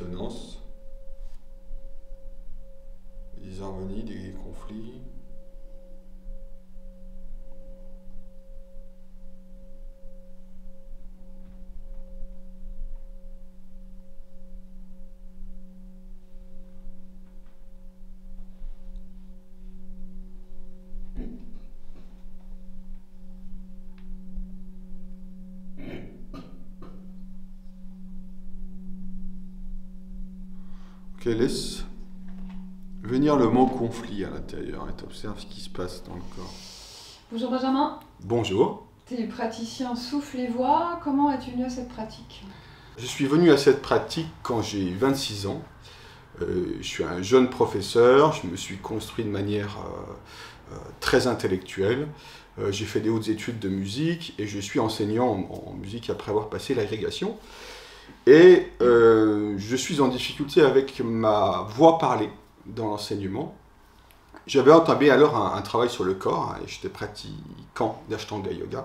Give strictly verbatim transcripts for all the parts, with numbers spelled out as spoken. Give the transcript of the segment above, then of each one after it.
dissonances, des harmonies, des conflits. Ok, laisse venir le mot conflit à l'intérieur et observe ce qui se passe dans le corps. Bonjour Benjamin. Bonjour. Tu es praticien souffle et voix. Comment es-tu venu à cette pratique? Je suis venu à cette pratique quand j'ai vingt-six ans. Euh, je suis un jeune professeur, je me suis construit de manière euh, euh, très intellectuelle. Euh, j'ai fait des hautes études de musique et je suis enseignant en, en musique après avoir passé l'agrégation. Et euh, je suis en difficulté avec ma voix parlée dans l'enseignement. J'avais entamé alors un, un travail sur le corps, hein, et j'étais pratiquant d'Ashtanga Yoga.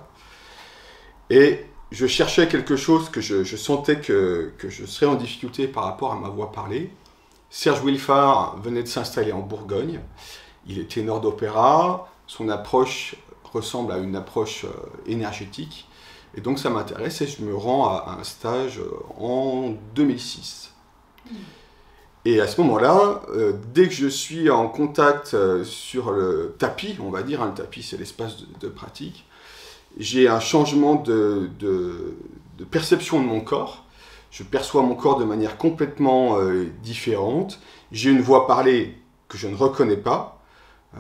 Et je cherchais quelque chose que je, je sentais que, que je serais en difficulté par rapport à ma voix parlée. Serge Wilfard venait de s'installer en Bourgogne. Il est ténor d'opéra. Son approche ressemble à une approche euh, énergétique. Et donc ça m'intéresse et je me rends à, à un stage en deux mille six. Mmh. Et à ce moment-là, euh, dès que je suis en contact euh, sur le tapis, on va dire, hein, le tapis c'est l'espace de, de pratique, j'ai un changement de, de, de perception de mon corps. Je perçois mon corps de manière complètement euh, différente. J'ai une voix parlée que je ne reconnais pas. Euh,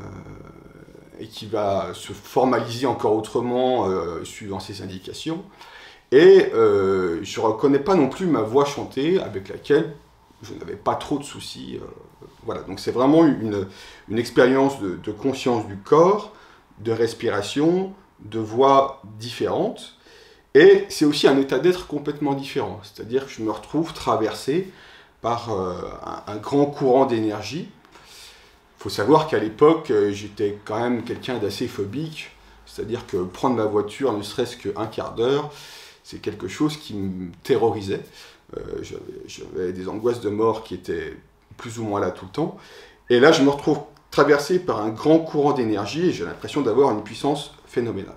et qui va se formaliser encore autrement euh, suivant ses indications. Et euh, je ne reconnais pas non plus ma voix chantée avec laquelle je n'avais pas trop de soucis. Euh, voilà, donc c'est vraiment une, une expérience de, de conscience du corps, de respiration, de voix différentes. Et c'est aussi un état d'être complètement différent. C'est-à-dire que je me retrouve traversé par euh, un, un grand courant d'énergie. Il faut savoir qu'à l'époque, j'étais quand même quelqu'un d'assez phobique, c'est-à-dire que prendre ma voiture, ne serait-ce qu'un quart d'heure, c'est quelque chose qui me terrorisait. Euh, j'avais des angoisses de mort qui étaient plus ou moins là tout le temps. Et là, je me retrouve traversé par un grand courant d'énergie et j'ai l'impression d'avoir une puissance phénoménale.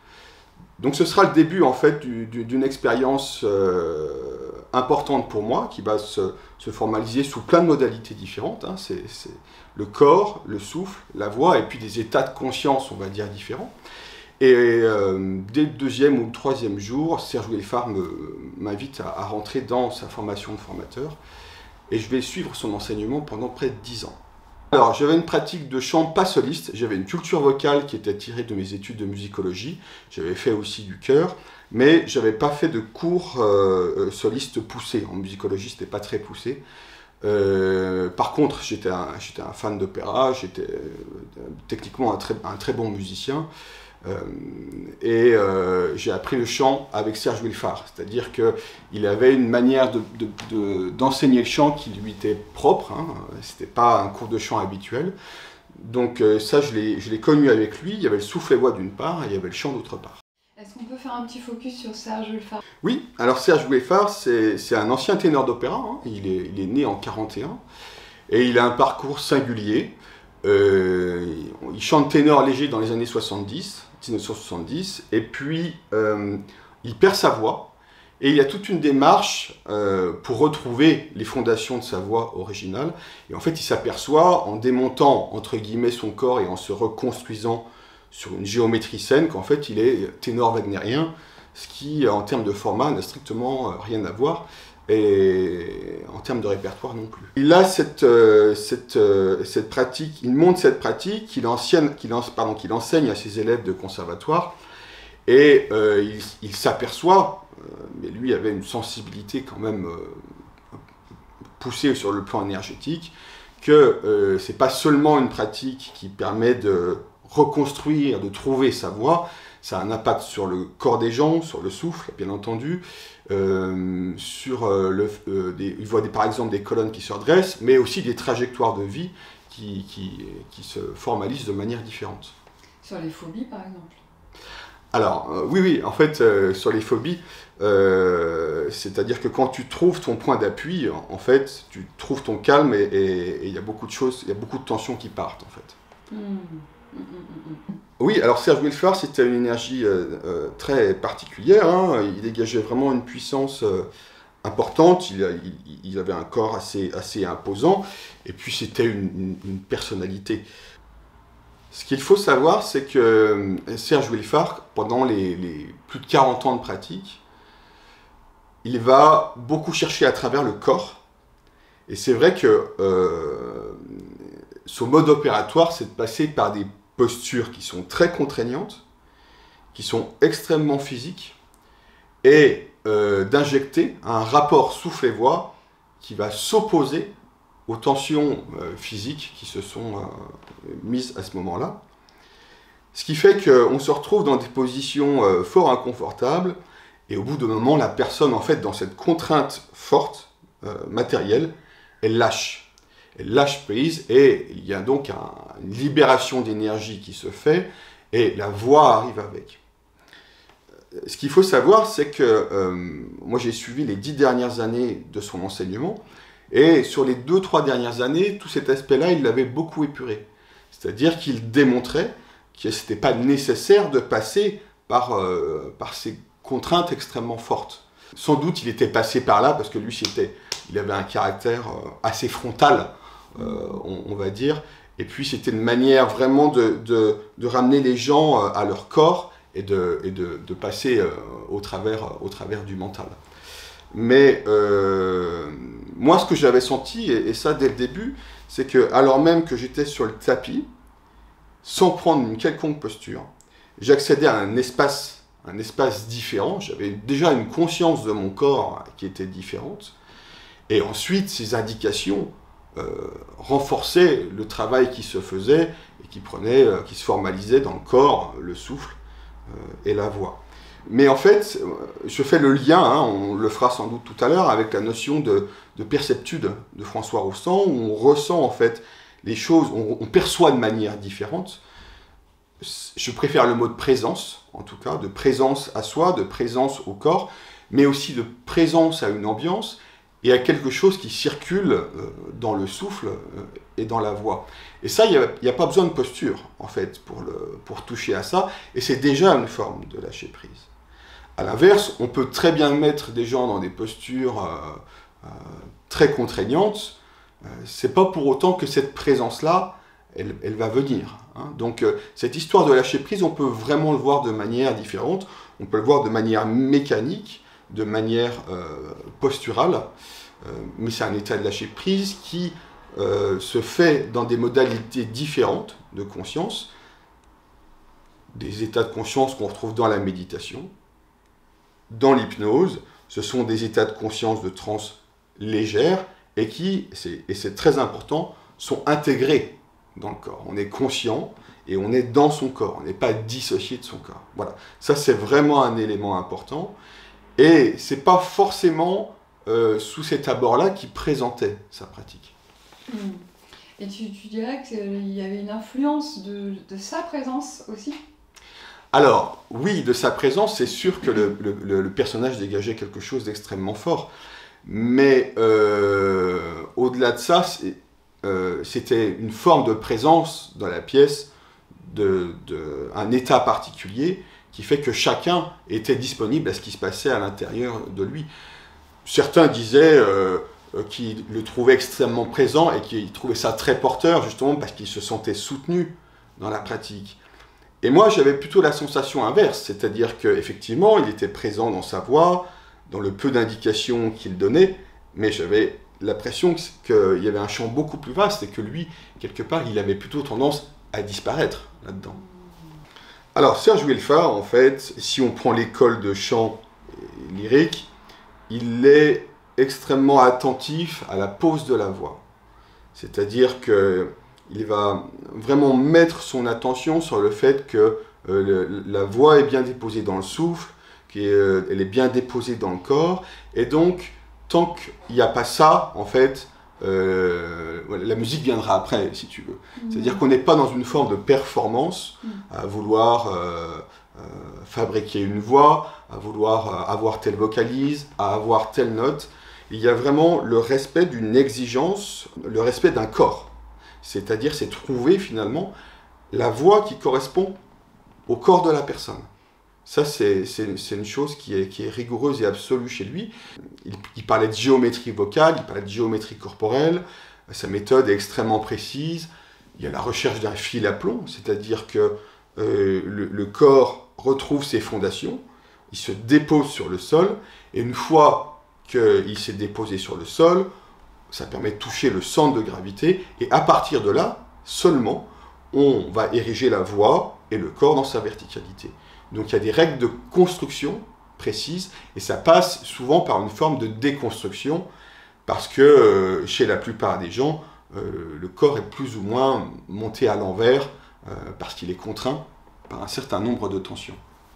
Donc ce sera le début en fait d'une expérience euh, importante pour moi qui va se, se formaliser sous plein de modalités différentes. Hein. C'est le corps, le souffle, la voix et puis des états de conscience, on va dire, différents. Et euh, dès le deuxième ou le troisième jour, Serge Wilfard m'invite à, à rentrer dans sa formation de formateur et je vais suivre son enseignement pendant près de dix ans. Alors, j'avais une pratique de chant pas soliste, j'avais une culture vocale qui était tirée de mes études de musicologie, j'avais fait aussi du chœur, mais je n'avais pas fait de cours euh, solistes poussés. En musicologie, ce n'était pas très poussé. Euh, par contre, j'étais un, j'étais un fan d'opéra, j'étais euh, techniquement un très, un très bon musicien. Euh, et euh, j'ai appris le chant avec Serge Wilfard, c'est-à-dire qu'il avait une manière de, de, de, d'enseigner le chant qui lui était propre, hein, c'était pas un cours de chant habituel, donc euh, ça je l'ai connu avec lui. Il y avait le souffle et voix d'une part et il y avait le chant d'autre part. Est-ce qu'on peut faire un petit focus sur Serge Wilfard? Oui, alors Serge Wilfard c'est un ancien ténor d'opéra, hein, il, est, il est né en quarante et un et il a un parcours singulier. Euh, il chante ténor léger dans les années soixante-dix, mille neuf cent soixante-dix, et puis euh, il perd sa voix, et il y a toute une démarche euh, pour retrouver les fondations de sa voix originale, et en fait il s'aperçoit en démontant entre guillemets son corps et en se reconstruisant sur une géométrie saine qu'en fait il est ténor wagnérien, ce qui en termes de format n'a strictement rien à voir, et en termes de répertoire non plus. Il a cette, euh, cette, euh, cette pratique, il monte cette pratique qu'il enseigne, qu'il pardon, qu'il enseigne à ses élèves de conservatoire, et euh, il, il s'aperçoit, euh, mais lui avait une sensibilité quand même euh, poussée sur le plan énergétique, que euh, c'est pas seulement une pratique qui permet de reconstruire, de trouver sa voix, ça a un impact sur le corps des gens, sur le souffle, bien entendu, euh, sur euh, le, euh, des, il voit des, par exemple des colonnes qui se redressent, mais aussi des trajectoires de vie qui, qui, qui se formalisent de manière différente. Sur les phobies, par exemple? Alors, euh, oui, oui, en fait, euh, sur les phobies, euh, c'est-à-dire que quand tu trouves ton point d'appui, en, en fait, tu trouves ton calme et il y a beaucoup de choses, il y a beaucoup de tensions qui partent, en fait. Mmh. Mmh, mmh, mmh. Oui, alors Serge Wilfard, c'était une énergie euh, euh, très particulière, hein. Il dégageait vraiment une puissance euh, importante, il, il, il avait un corps assez, assez imposant, et puis c'était une, une, une personnalité. Ce qu'il faut savoir, c'est que Serge Wilfard, pendant les, les plus de quarante ans de pratique, il va beaucoup chercher à travers le corps. Et c'est vrai que euh, son mode opératoire, c'est de passer par des postures qui sont très contraignantes, qui sont extrêmement physiques, et euh, d'injecter un rapport souffle et voix qui va s'opposer aux tensions euh, physiques qui se sont euh, mises à ce moment-là. Ce qui fait qu'on se retrouve dans des positions euh, fort inconfortables, et au bout d'un moment, la personne, en fait, dans cette contrainte forte, euh, matérielle, elle lâche. Elle lâche prise, et il y a donc un, une libération d'énergie qui se fait, et la voix arrive avec. Ce qu'il faut savoir, c'est que euh, moi j'ai suivi les dix dernières années de son enseignement, et sur les deux, trois dernières années, tout cet aspect-là, il l'avait beaucoup épuré. C'est-à-dire qu'il démontrait que ce n'était pas nécessaire de passer par, euh, par ces contraintes extrêmement fortes. Sans doute il était passé par là, parce que lui, c'était, il avait un caractère euh, assez frontal, euh, on, on va dire, et puis c'était une manière vraiment de, de, de ramener les gens à leur corps, et de, et de, de passer euh, au, travers, au travers du mental. Mais euh, moi, ce que j'avais senti, et, et ça dès le début, c'est que alors même que j'étais sur le tapis, sans prendre une quelconque posture, j'accédais à un espace, un espace différent, j'avais déjà une conscience de mon corps qui était différente, et ensuite ces indications euh, renforçaient le travail qui se faisait, et qui, prenait, euh, qui se formalisait dans le corps, le souffle, et la voix. Mais en fait, je fais le lien, hein, on le fera sans doute tout à l'heure, avec la notion de, de perceptude de François Roustan, où on ressent en fait les choses, on, on perçoit de manière différente. Je préfère le mot de présence, en tout cas, de présence à soi, de présence au corps, mais aussi de présence à une ambiance, et à quelque chose qui circule euh, dans le souffle euh, et dans la voix. Et ça, il n'y a, a pas besoin de posture, en fait, pour, le, pour toucher à ça, et c'est déjà une forme de lâcher prise. À l'inverse, on peut très bien mettre des gens dans des postures euh, euh, très contraignantes, euh, c'est pas pour autant que cette présence-là, elle, elle va venir. Hein. Donc, euh, cette histoire de lâcher prise, on peut vraiment le voir de manière différente, on peut le voir de manière mécanique, de manière euh, posturale, euh, mais c'est un état de lâcher prise qui euh, se fait dans des modalités différentes de conscience, des états de conscience qu'on retrouve dans la méditation, dans l'hypnose, ce sont des états de conscience de transe légère et qui, et c'est très important, sont intégrés dans le corps. On est conscient et on est dans son corps, on n'est pas dissocié de son corps. Voilà, ça c'est vraiment un élément important. Et ce n'est pas forcément euh, sous cet abord-là qu'il présentait sa pratique. Mmh. Et tu, tu dirais qu'il y avait une influence de, de sa présence aussi? Alors, oui, de sa présence, c'est sûr que le, le, le personnage dégageait quelque chose d'extrêmement fort. Mais euh, au-delà de ça, euh, c'était une forme de présence dans la pièce, de, de, un état particulier, qui fait que chacun était disponible à ce qui se passait à l'intérieur de lui. Certains disaient euh, qu'ils le trouvaient extrêmement présent et qu'ils trouvaient ça très porteur, justement parce qu'ils se sentaient soutenus dans la pratique. Et moi, j'avais plutôt la sensation inverse, c'est-à-dire qu'effectivement, il était présent dans sa voix, dans le peu d'indications qu'il donnait, mais j'avais l'impression qu'il y avait un champ beaucoup plus vaste et que lui, quelque part, il avait plutôt tendance à disparaître là-dedans. Alors, Serge Wilfard, en fait, si on prend l'école de chant lyrique, il est extrêmement attentif à la pose de la voix. C'est-à-dire qu'il va vraiment mettre son attention sur le fait que euh, le, la voix est bien déposée dans le souffle, qu'elle euh, est bien déposée dans le corps, et donc, tant qu'il n'y a pas ça, en fait, Euh, la musique viendra après, si tu veux. Mmh. C'est-à-dire qu'on n'est pas dans une forme de performance, mmh. à vouloir euh, euh, fabriquer une voix, à vouloir euh, avoir telle vocalise, à avoir telle note. Il y a vraiment le respect d'une exigence, le respect d'un corps. C'est-à-dire, c'est trouver finalement la voix qui correspond au corps de la personne. Ça, c'est une chose qui est, qui est rigoureuse et absolue chez lui. Il, il parlait de géométrie vocale, il parlait de géométrie corporelle. Sa méthode est extrêmement précise. Il y a la recherche d'un fil à plomb, c'est-à-dire que euh, le, le corps retrouve ses fondations, il se dépose sur le sol, et une fois qu'il s'est déposé sur le sol, ça permet de toucher le centre de gravité, et à partir de là, seulement, on va ériger la voix et le corps dans sa verticalité. Donc il y a des règles de construction précises, et ça passe souvent par une forme de déconstruction, parce que euh, chez la plupart des gens, euh, le corps est plus ou moins monté à l'envers, euh, parce qu'il est contraint par un certain nombre de tensions.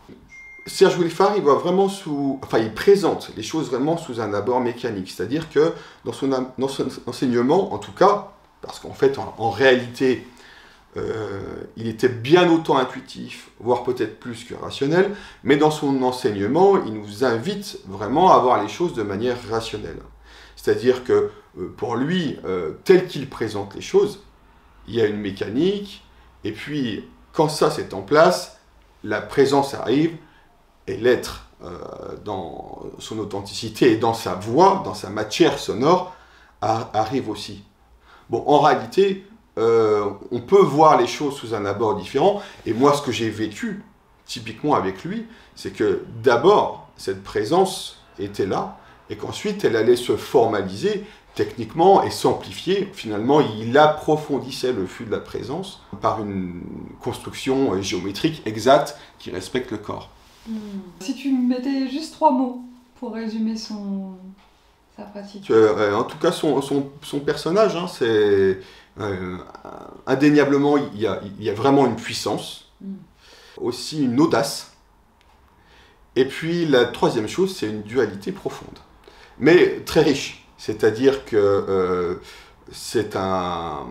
Serge Wilfard, il voit vraiment sous, enfin, il présente les choses vraiment sous un abord mécanique, c'est-à-dire que dans son, dans son enseignement, en tout cas, parce qu'en fait, en, en réalité, euh, il était bien autant intuitif, voire peut-être plus que rationnel, mais dans son enseignement, il nous invite vraiment à voir les choses de manière rationnelle. C'est-à-dire que euh, pour lui, euh, tel qu'il présente les choses, il y a une mécanique, et puis quand ça c'est en place, la présence arrive, et l'être euh, dans son authenticité et dans sa voix, dans sa matière sonore, a, arrive aussi. Bon, en réalité, euh, on peut voir les choses sous un abord différent, et moi ce que j'ai vécu, typiquement avec lui, c'est que d'abord, cette présence était là, et qu'ensuite elle allait se formaliser techniquement et s'amplifier. Finalement, il approfondissait le flux de la présence par une construction géométrique exacte qui respecte le corps. Mmh. Si tu mettais juste trois mots pour résumer son, sa pratique. Euh, en tout cas, son, son, son personnage, hein, c'est euh, indéniablement, il y, a, il y a vraiment une puissance, mmh. aussi une audace, et puis la troisième chose, c'est une dualité profonde, mais très riche. C'est-à-dire que euh, c'est un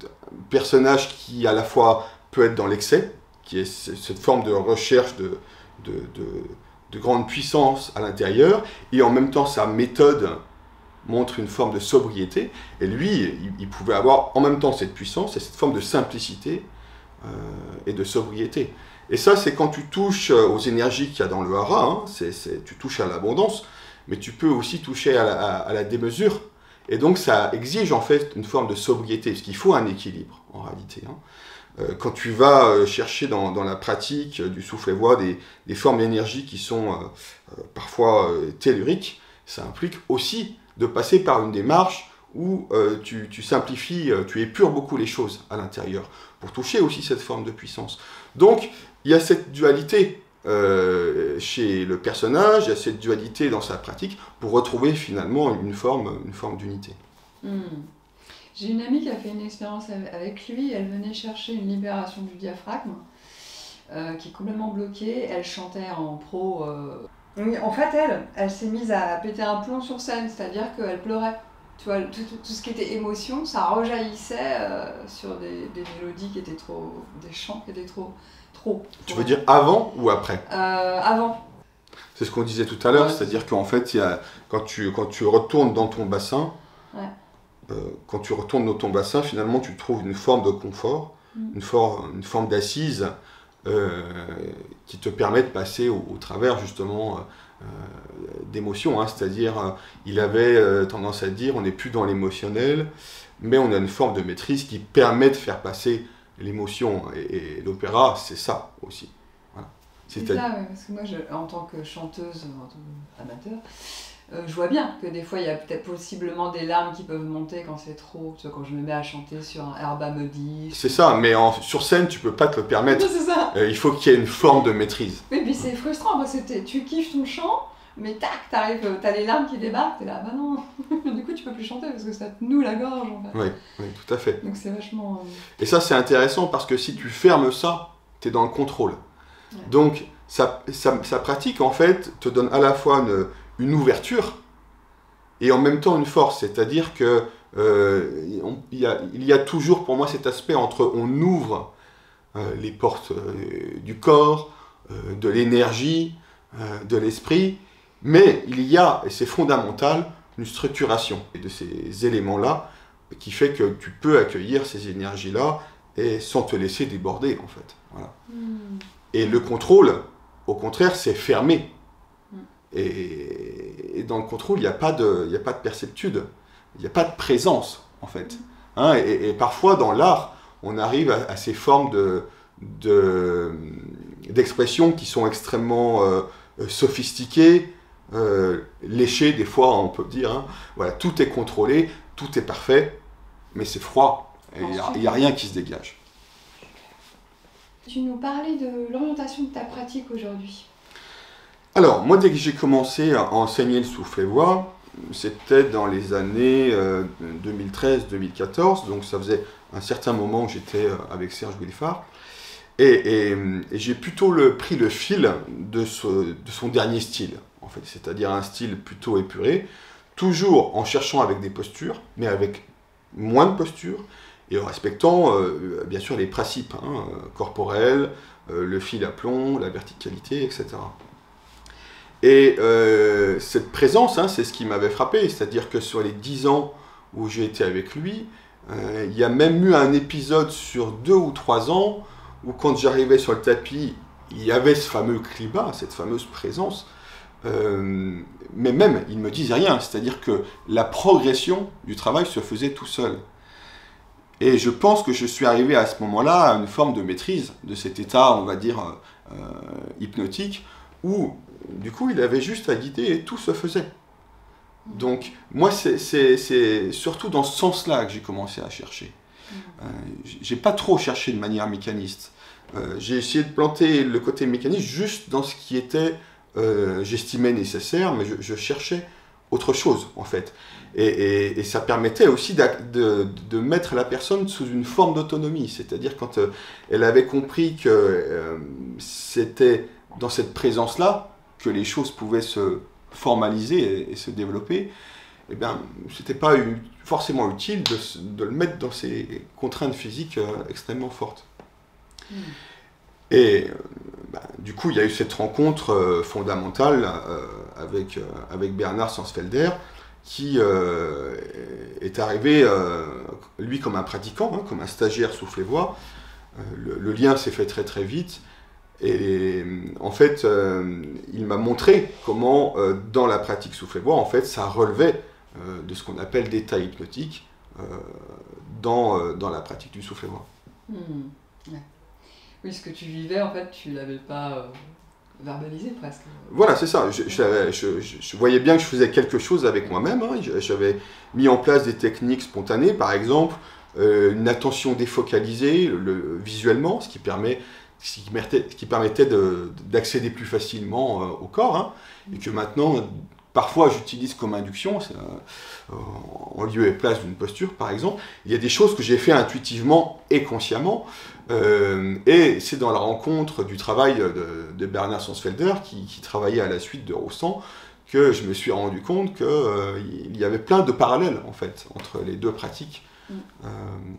personnage qui à la fois peut être dans l'excès, qui est cette forme de recherche de, de, de, de grande puissance à l'intérieur, et en même temps sa méthode montre une forme de sobriété, et lui, il, il pouvait avoir en même temps cette puissance et cette forme de simplicité euh, et de sobriété. Et ça, c'est quand tu touches aux énergies qu'il y a dans le hara, hein, c'est, c'est, tu touches à l'abondance, mais tu peux aussi toucher à la, à, à la démesure. Et donc ça exige en fait une forme de sobriété, parce qu'il faut un équilibre en réalité. Hein. Euh, quand tu vas euh, chercher dans, dans la pratique euh, du souffle-voix des, des formes d'énergie qui sont euh, euh, parfois euh, telluriques, ça implique aussi de passer par une démarche où euh, tu, tu simplifies, euh, tu épures beaucoup les choses à l'intérieur, pour toucher aussi cette forme de puissance. Donc il y a cette dualité Euh, chez le personnage, il y a cette dualité dans sa pratique pour retrouver finalement une forme, une forme d'unité. Mmh. J'ai une amie qui a fait une expérience avec lui, elle venait chercher une libération du diaphragme euh, qui est complètement bloquée, elle chantait en pro. Euh... Oui, en fait, elle, elle s'est mise à péter un plomb sur scène, c'est-à-dire qu'elle pleurait. Tu vois, tout, tout ce qui était émotion, ça rejaillissait euh, sur des, des mélodies qui étaient trop, des chants qui étaient trop, trop. Tu veux dire avant ou après? euh, Avant. C'est ce qu'on disait tout à l'heure, Ouais. c'est-à-dire qu'en fait, il y a, quand, tu, quand tu retournes dans ton bassin, ouais. euh, quand tu retournes dans ton bassin, finalement, tu trouves une forme de confort, mm. une, for, une forme d'assise euh, qui te permet de passer au, au travers justement euh, d'émotions. Hein, c'est-à-dire, euh, il avait euh, tendance à dire, on n'est plus dans l'émotionnel, mais on a une forme de maîtrise qui permet de faire passer l'émotion. Et, et l'opéra, c'est ça aussi. Voilà. C'est ça, ouais, parce que moi, je, en tant que chanteuse, en tant qu'amateur, euh, je vois bien que des fois, il y a peut-être possiblement des larmes qui peuvent monter quand c'est trop, tu vois, quand je me mets à chanter sur un Herba me dit. C'est ça, mais en, sur scène, tu peux pas te le permettre. C'est ça. Euh, il faut qu'il y ait une forme de maîtrise. Oui, puis c'est frustrant, parce que tu kiffes ton chant, mais tac, t'arrives, t'as les larmes qui débarquent, t'es là, bah non, du coup tu peux plus chanter parce que ça te noue la gorge en fait. Oui, oui, tout à fait. Donc c'est vachement... Euh... Et ça c'est intéressant parce que si tu fermes ça, t'es dans le contrôle. Ouais. Donc sa, sa, sa pratique en fait te donne à la fois une, une ouverture et en même temps une force, c'est-à-dire que euh, on, il, y a, il y a toujours pour moi cet aspect entre on ouvre euh, les portes euh, du corps, euh, de l'énergie, euh, de l'esprit, mais il y a, et c'est fondamental, une structuration de ces éléments-là qui fait que tu peux accueillir ces énergies-là et sans te laisser déborder, en fait. Voilà. Mmh. Et le contrôle, au contraire, c'est fermé. Mmh. Et, et dans le contrôle, il n'y a pas de, il n'y a pas de perceptude, il n'y a pas de présence, en fait. Mmh. Hein, et, et parfois, dans l'art, on arrive à, à ces formes de, de, d'expressions qui sont extrêmement euh, sophistiquées, euh, léchées, des fois, on peut dire. Hein. Voilà, tout est contrôlé, tout est parfait, mais c'est froid. Il n'y a, a rien qui se dégage. Tu nous parlais de l'orientation de ta pratique aujourd'hui. Alors, moi, dès que j'ai commencé à enseigner le souffle et voix, c'était dans les années euh, deux mille treize deux mille quatorze, donc ça faisait un certain moment que j'étais avec Serge Willifard, et, et, et j'ai plutôt le, pris le fil de, ce, de son dernier style, en fait, c'est-à-dire un style plutôt épuré, toujours en cherchant avec des postures, mais avec moins de postures, et en respectant euh, bien sûr les principes hein, corporels, euh, le fil à plomb, la verticalité, et cetera. Et euh, cette présence, hein, c'est ce qui m'avait frappé, c'est-à-dire que sur les dix ans où j'ai été avec lui, euh, il y a même eu un épisode sur deux ou trois ans où quand j'arrivais sur le tapis, il y avait ce fameux climat, cette fameuse présence, euh, mais même, il ne me disait rien, c'est-à-dire que la progression du travail se faisait tout seul. Et je pense que je suis arrivé à ce moment-là à une forme de maîtrise de cet état, on va dire, euh, hypnotique, où, du coup, il avait juste à guider et tout se faisait. Donc, moi, c'est surtout dans ce sens-là que j'ai commencé à chercher. Euh, j'ai pas trop cherché de manière mécaniste. Euh, j'ai essayé de planter le côté mécaniste juste dans ce qui était, euh, j'estimais nécessaire, mais je, je cherchais autre chose, en fait. Et, et, et ça permettait aussi de, de, de mettre la personne sous une forme d'autonomie. C'est-à-dire quand euh, elle avait compris que euh, c'était dans cette présence-là que les choses pouvaient se formaliser et, et se développer, eh bien, c'était pas forcément utile de, de le mettre dans ces contraintes physiques euh, extrêmement fortes. Mmh. Et euh, bah, du coup, il y a eu cette rencontre euh, fondamentale euh, avec, euh, avec Bernard Sansfelder, qui euh, est arrivé, euh, lui, comme un pratiquant, hein, comme un stagiaire souffle-et-voix. Euh, le, le lien s'est fait très très vite. Et en fait, euh, il m'a montré comment, euh, dans la pratique souffle-et-voix, en fait, ça relevait euh, de ce qu'on appelle d'état hypnotique euh, dans, euh, dans la pratique du souffle-et-voix. Mmh. Ouais. Oui, ce que tu vivais, en fait, tu ne l'avais pas euh, verbalisé presque. Voilà, c'est ça. Je, je, je, je voyais bien que je faisais quelque chose avec moi-même. Hein. J'avais mis en place des techniques spontanées, par exemple, euh, une attention défocalisée le, visuellement, ce qui permet... ce qui permettait, qui permettait d'accéder plus facilement euh, au corps, hein, et que maintenant, parfois j'utilise comme induction, euh, en lieu et place d'une posture par exemple. Il y a des choses que j'ai fait intuitivement et consciemment, euh, et c'est dans la rencontre du travail de, de Bernard Sansfelder, qui, qui travaillait à la suite de Rostand, que je me suis rendu compte qu'il euh, y avait plein de parallèles en fait, entre les deux pratiques. Mm. Euh,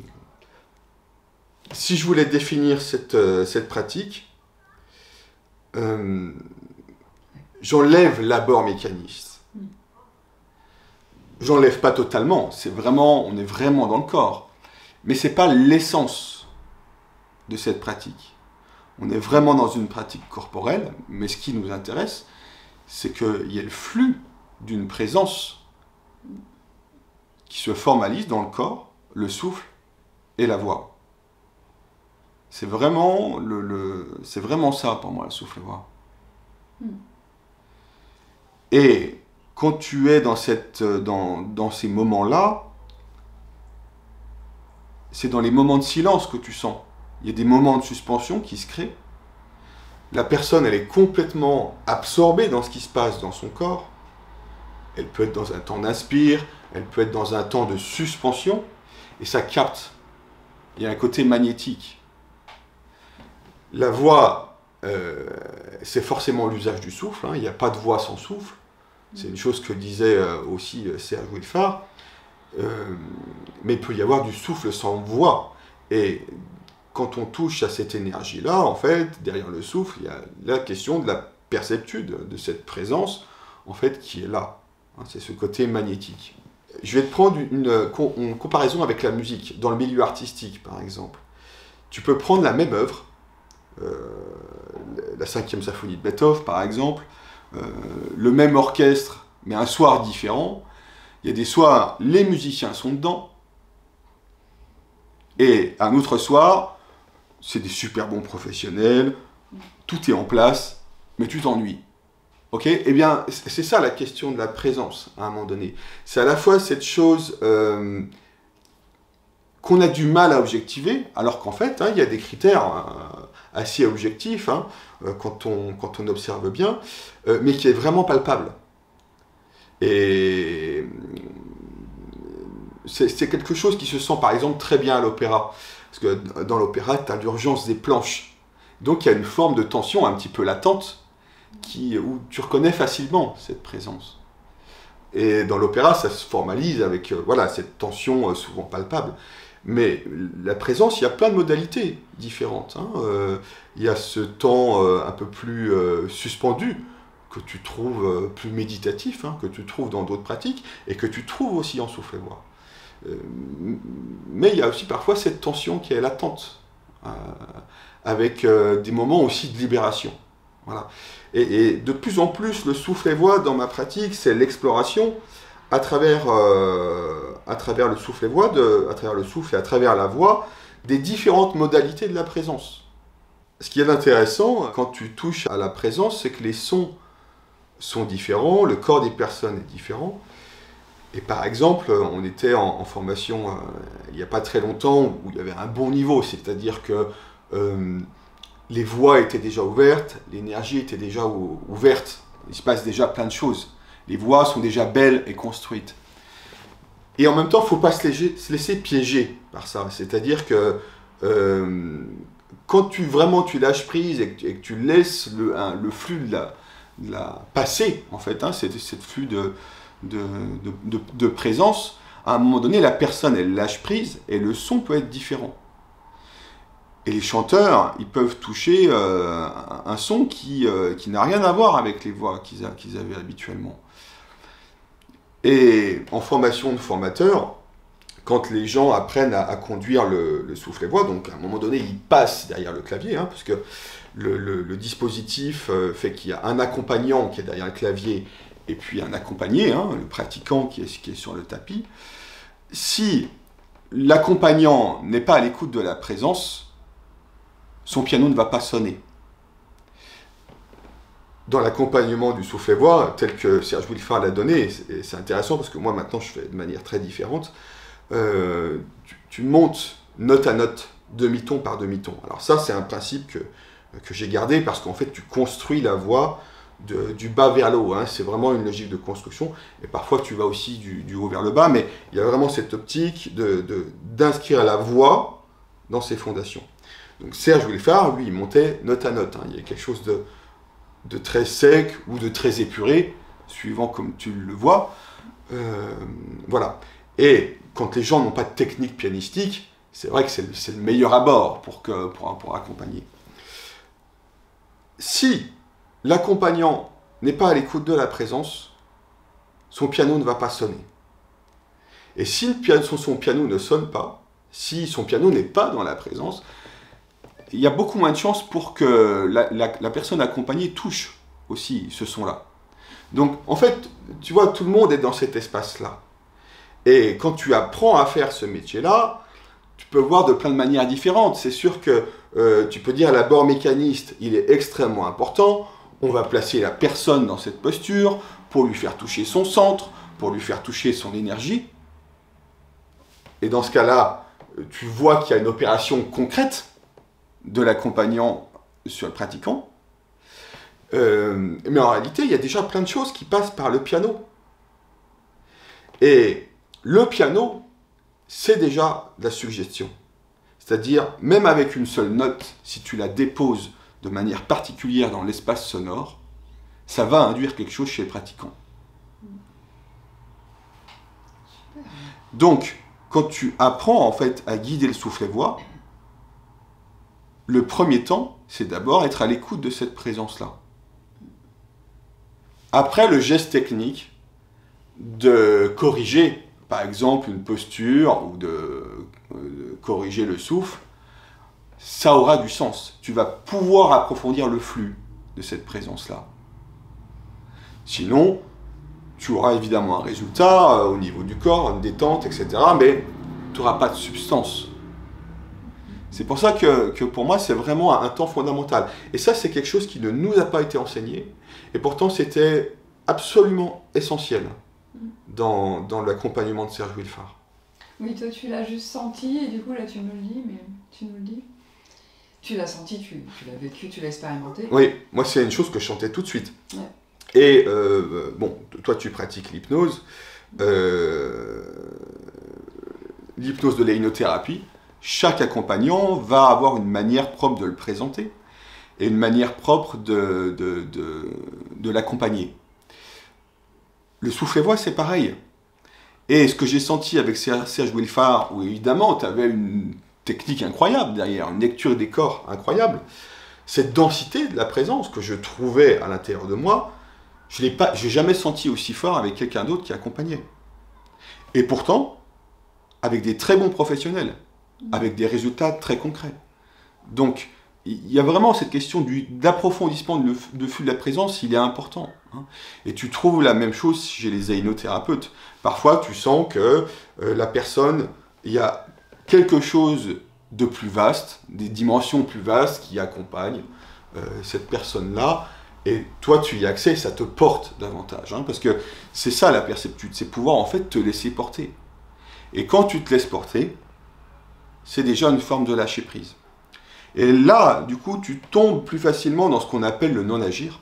Si je voulais définir cette, euh, cette pratique, euh, j'enlève l'abord mécaniste. J'enlève pas totalement, c'est vraiment, on est vraiment dans le corps. Mais ce n'est pas l'essence de cette pratique. On est vraiment dans une pratique corporelle, mais ce qui nous intéresse, c'est qu'il y ait le flux d'une présence qui se formalise dans le corps, le souffle et la voix. C'est vraiment, le, le, c'est vraiment ça pour moi, le souffle-voix. Mm. Et quand tu es dans, cette, dans, dans ces moments-là, c'est dans les moments de silence que tu sens. Il y a des moments de suspension qui se créent. La personne, elle est complètement absorbée dans ce qui se passe dans son corps. Elle peut être dans un temps d'inspire, elle peut être dans un temps de suspension, et ça capte. Il y a un côté magnétique. La voix, euh, c'est forcément l'usage du souffle, hein. Il n'y a pas de voix sans souffle. C'est une chose que disait euh, aussi euh, Serge Willifard. Euh, mais il peut y avoir du souffle sans voix. Et quand on touche à cette énergie-là, en fait, derrière le souffle, il y a la question de la perceptude, de cette présence, en fait, qui est là. Hein, c'est ce côté magnétique. Je vais te prendre une, une comparaison avec la musique, dans le milieu artistique, par exemple. Tu peux prendre la même œuvre, euh, la cinquième symphonie de Beethoven, par exemple, euh, le même orchestre, mais un soir différent. Il y a des soirs, les musiciens sont dedans, et un autre soir, c'est des super bons professionnels, tout est en place, mais tu t'ennuies. Ok ? Eh bien, c'est ça la question de la présence, à un moment donné. C'est à la fois cette chose euh, qu'on a du mal à objectiver, alors qu'en fait, hein, il y a des critères euh, assez objectifs, hein, euh, quand, on, quand on observe bien, euh, mais qui est vraiment palpable. Et c'est quelque chose qui se sent, par exemple, très bien à l'opéra. Parce que dans l'opéra, tu as l'urgence des planches. Donc, il y a une forme de tension un petit peu latente, Qui, où tu reconnais facilement cette présence. Et dans l'opéra, ça se formalise avec euh, voilà, cette tension euh, souvent palpable. Mais la présence, il y a plein de modalités différentes. Hein. Euh, il y a ce temps euh, un peu plus euh, suspendu, que tu trouves euh, plus méditatif, hein, que tu trouves dans d'autres pratiques, et que tu trouves aussi en souffle-voix. Euh, mais il y a aussi parfois cette tension qui est latente, euh, avec euh, des moments aussi de libération. Voilà. Et, et de plus en plus, le souffle-voix dans ma pratique, c'est l'exploration à travers, euh, à travers le souffle-voix, à travers le souffle et à travers la voix, des différentes modalités de la présence. Ce qui est intéressant quand tu touches à la présence, c'est que les sons sont différents, le corps des personnes est différent. Et par exemple, on était en, en formation euh, il n'y a pas très longtemps où il y avait un bon niveau, c'est-à-dire que euh, les voix étaient déjà ouvertes, l'énergie était déjà ou, ouverte, il se passe déjà plein de choses. Les voix sont déjà belles et construites. Et en même temps, il ne faut pas se laisser, se laisser piéger par ça. C'est-à-dire que euh, quand tu vraiment tu lâches prise et que, et que tu laisses le, hein, le flux de la, de la passer, en fait, hein, c'est ce flux de, de, de, de, de présence, à un moment donné, la personne, elle lâche prise et le son peut être différent. Et les chanteurs, ils peuvent toucher euh, un son qui, euh, qui n'a rien à voir avec les voix qu'ils qu'ils avaient habituellement. Et en formation de formateur, quand les gens apprennent à, à conduire le, le souffle-voix, donc à un moment donné, ils passent derrière le clavier, hein, parce que le, le, le dispositif euh, fait qu'il y a un accompagnant qui est derrière le clavier, et puis un accompagné, hein, le pratiquant qui est, qui est sur le tapis. Si l'accompagnant n'est pas à l'écoute de la présence, son piano ne va pas sonner. Dans l'accompagnement du souffle-voix, tel que Serge Wilfard l'a donné, et c'est intéressant parce que moi maintenant je fais de manière très différente, euh, tu, tu montes note à note, demi-ton par demi-ton. Alors ça c'est un principe que, que j'ai gardé parce qu'en fait tu construis la voix de, du bas vers le haut, hein. C'est vraiment une logique de construction, et parfois tu vas aussi du, du haut vers le bas, mais il y a vraiment cette optique de, de, d'inscrire la voix dans ses fondations. Donc Serge Wilfard, lui, il montait note à note, hein. Il y a quelque chose de, de très sec ou de très épuré, suivant comme tu le vois. Euh, voilà. Et quand les gens n'ont pas de technique pianistique, c'est vrai que c'est le, le meilleur abord pour, que, pour, pour accompagner. Si l'accompagnant n'est pas à l'écoute de la présence, son piano ne va pas sonner. Et si le piano, son piano ne sonne pas, si son piano n'est pas dans la présence, il y a beaucoup moins de chances pour que la, la, la personne accompagnée touche aussi ce son-là. Donc, en fait, tu vois, tout le monde est dans cet espace-là. Et quand tu apprends à faire ce métier-là, tu peux voir de plein de manières différentes. C'est sûr que euh, tu peux dire l'abord mécaniste, il est extrêmement important. On va placer la personne dans cette posture pour lui faire toucher son centre, pour lui faire toucher son énergie. Et dans ce cas-là, tu vois qu'il y a une opération concrète de l'accompagnant sur le pratiquant. Euh, mais en réalité, il y a déjà plein de choses qui passent par le piano. Et le piano, c'est déjà de la suggestion. C'est-à-dire, même avec une seule note, si tu la déposes de manière particulière dans l'espace sonore, ça va induire quelque chose chez le pratiquant. Donc, quand tu apprends en fait à guider le souffle-voix, le premier temps, c'est d'abord être à l'écoute de cette présence-là. Après, le geste technique de corriger, par exemple, une posture ou de, de corriger le souffle, ça aura du sens. Tu vas pouvoir approfondir le flux de cette présence-là. Sinon, tu auras évidemment un résultat euh, au niveau du corps, une détente, et cetera, mais tu n'auras pas de substance. C'est pour ça que, que pour moi, c'est vraiment un, un temps fondamental. Et ça, c'est quelque chose qui ne nous a pas été enseigné, et pourtant, c'était absolument essentiel dans, dans l'accompagnement de Serge Willefar. Oui, toi, tu l'as juste senti, et du coup, là, tu me le dis, mais tu nous le dis. Tu l'as senti, tu, tu l'as vécu, tu l'as expérimenté. Oui, moi, c'est une chose que je chantais tout de suite. Ouais. Et, euh, bon, toi, tu pratiques l'hypnose. Euh, l'hypnose de l'hypnothérapie, chaque accompagnant va avoir une manière propre de le présenter et une manière propre de, de, de, de l'accompagner. Le souffle-et-voix, c'est pareil. Et ce que j'ai senti avec Serge Willefar, où évidemment, tu avais une technique incroyable derrière, une lecture des corps incroyable, cette densité de la présence que je trouvais à l'intérieur de moi, je n'ai pas, j'ai jamais senti aussi fort avec quelqu'un d'autre qui accompagnait. Et pourtant, avec des très bons professionnels, avec des résultats très concrets. Donc, il y a vraiment cette question du, d'approfondissement de, de flux de la présence, il est important. Hein. Et tu trouves la même chose chez les hypnothérapeutes. Parfois, tu sens que euh, la personne, il y a quelque chose de plus vaste, des dimensions plus vastes qui accompagnent euh, cette personne-là. Et toi, tu y as accès, ça te porte davantage. Hein, parce que c'est ça la perceptude, c'est pouvoir en fait te laisser porter. Et quand tu te laisses porter, c'est déjà une forme de lâcher prise. Et là, du coup, tu tombes plus facilement dans ce qu'on appelle le non-agir.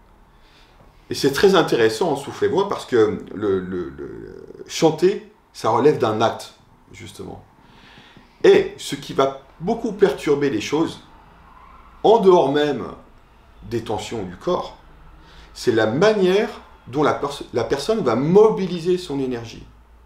Et c'est très intéressant en souffle-et-voix parce que le, le, le, chanter, ça relève d'un acte, justement. Et ce qui va beaucoup perturber les choses, en dehors même des tensions du corps, c'est la manière dont la, pers- la personne va mobiliser son énergie.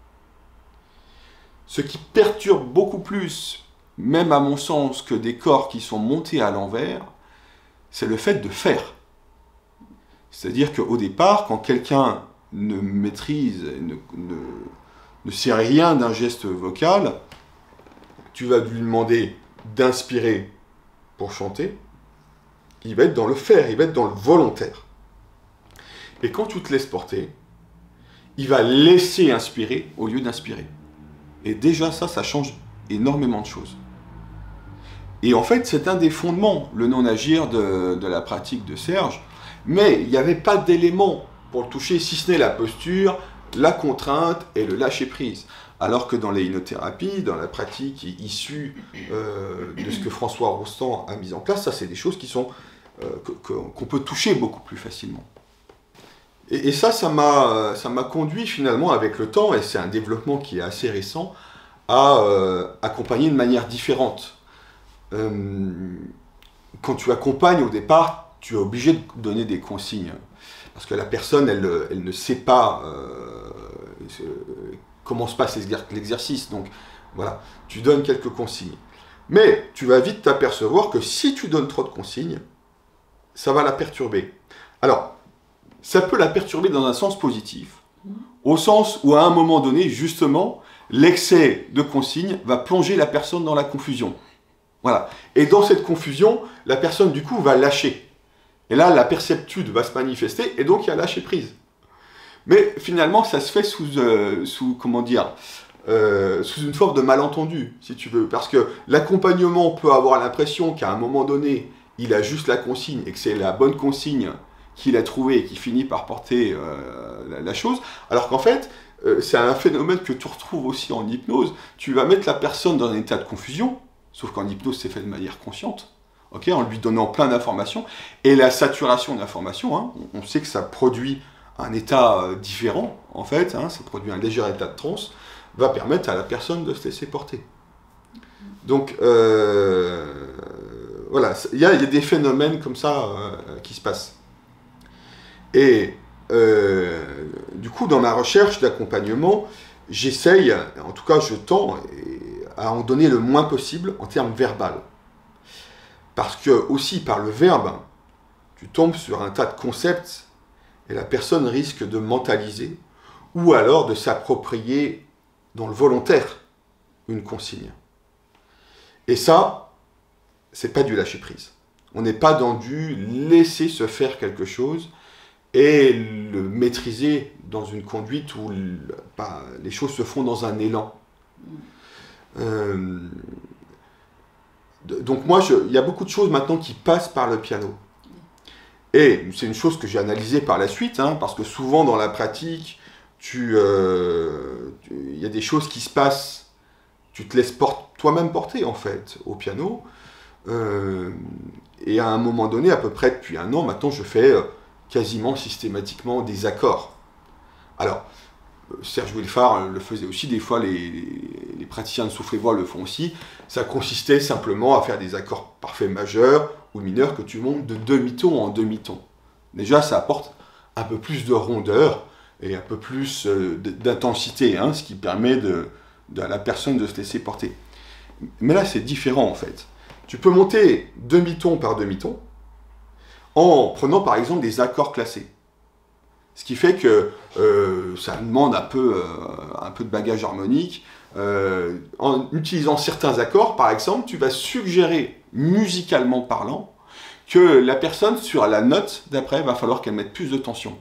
Ce qui perturbe beaucoup plus, même à mon sens, que des corps qui sont montés à l'envers, c'est le fait de faire. C'est-à-dire qu'au départ, quand quelqu'un ne maîtrise, ne, ne, ne sait rien d'un geste vocal, tu vas lui demander d'inspirer pour chanter, il va être dans le faire, il va être dans le volontaire. Et quand tu te laisses porter, il va laisser inspirer au lieu d'inspirer. Et déjà ça, ça change énormément de choses. Et en fait, c'est un des fondements, le non-agir de, de la pratique de Serge, mais il n'y avait pas d'élément pour le toucher, si ce n'est la posture, la contrainte et le lâcher-prise. Alors que dans l'hypnothérapie, dans la pratique issue euh, de ce que François Rostand a mis en place, ça c'est des choses qui sont, euh, que, que, qu'on peut toucher beaucoup plus facilement. Et, et ça, ça m'a, ça m'a conduit finalement avec le temps, et c'est un développement qui est assez récent, à euh, accompagner de manière différente. Euh, quand tu accompagnes au départ, tu es obligé de donner des consignes. Parce que la personne, elle, elle ne sait pas euh, comment se passe l'exercice. Donc voilà, tu donnes quelques consignes. Mais tu vas vite t'apercevoir que si tu donnes trop de consignes, ça va la perturber. Alors, ça peut la perturber dans un sens positif, au sens où à un moment donné, justement, l'excès de consignes va plonger la personne dans la confusion. Voilà. Et dans cette confusion, la personne, du coup, va lâcher. Et là, la perceptude va se manifester, et donc il y a lâcher prise. Mais finalement, ça se fait sous, euh, sous comment dire, euh, sous une forme de malentendu, si tu veux. Parce que l'accompagnement peut avoir l'impression qu'à un moment donné, il a juste la consigne, et que c'est la bonne consigne qu'il a trouvée et qui finit par porter euh, la, la chose. Alors qu'en fait, euh, c'est un phénomène que tu retrouves aussi en hypnose. Tu vas mettre la personne dans un état de confusion, sauf qu'en hypnose, c'est fait de manière consciente. Okay, en lui donnant plein d'informations, et la saturation d'informations, hein, on sait que ça produit un état euh, différent, en fait, hein, ça produit un léger état de transe, va permettre à la personne de se laisser porter. Donc, euh, voilà, il y, y a des phénomènes comme ça euh, qui se passent. Et euh, du coup, dans ma recherche d'accompagnement, j'essaye, en tout cas je tends à en donner le moins possible en termes verbal. Parce que, aussi, par le verbe, tu tombes sur un tas de concepts et la personne risque de mentaliser ou alors de s'approprier dans le volontaire une consigne. Et ça, c'est pas du lâcher-prise. On n'est pas dans du laisser se faire quelque chose et le maîtriser dans une conduite où le, bah, les choses se font dans un élan. Euh, donc moi, il y a beaucoup de choses maintenant qui passent par le piano. Et c'est une chose que j'ai analysée par la suite, hein, parce que souvent dans la pratique, tu, euh, tu, y a des choses qui se passent, tu te laisses toi-même porter en fait au piano. Euh, et à un moment donné, à peu près depuis un an, maintenant je fais euh, quasiment systématiquement des accords. Alors, euh, Serge Wilfard le faisait aussi, des fois les, les, les praticiens de souffle-et-voix le font aussi. Ça consistait simplement à faire des accords parfaits majeurs ou mineurs que tu montes de demi-ton en demi-ton. Déjà, ça apporte un peu plus de rondeur et un peu plus euh, d'intensité, hein, ce qui permet de, de, à la personne de se laisser porter. Mais là, c'est différent en fait. Tu peux monter demi-ton par demi-ton en prenant par exemple des accords classés. Ce qui fait que euh, ça demande un peu, euh, un peu de bagage harmonique. Euh, en utilisant certains accords, par exemple, tu vas suggérer, musicalement parlant, que la personne, sur la note d'après, va falloir qu'elle mette plus de tension.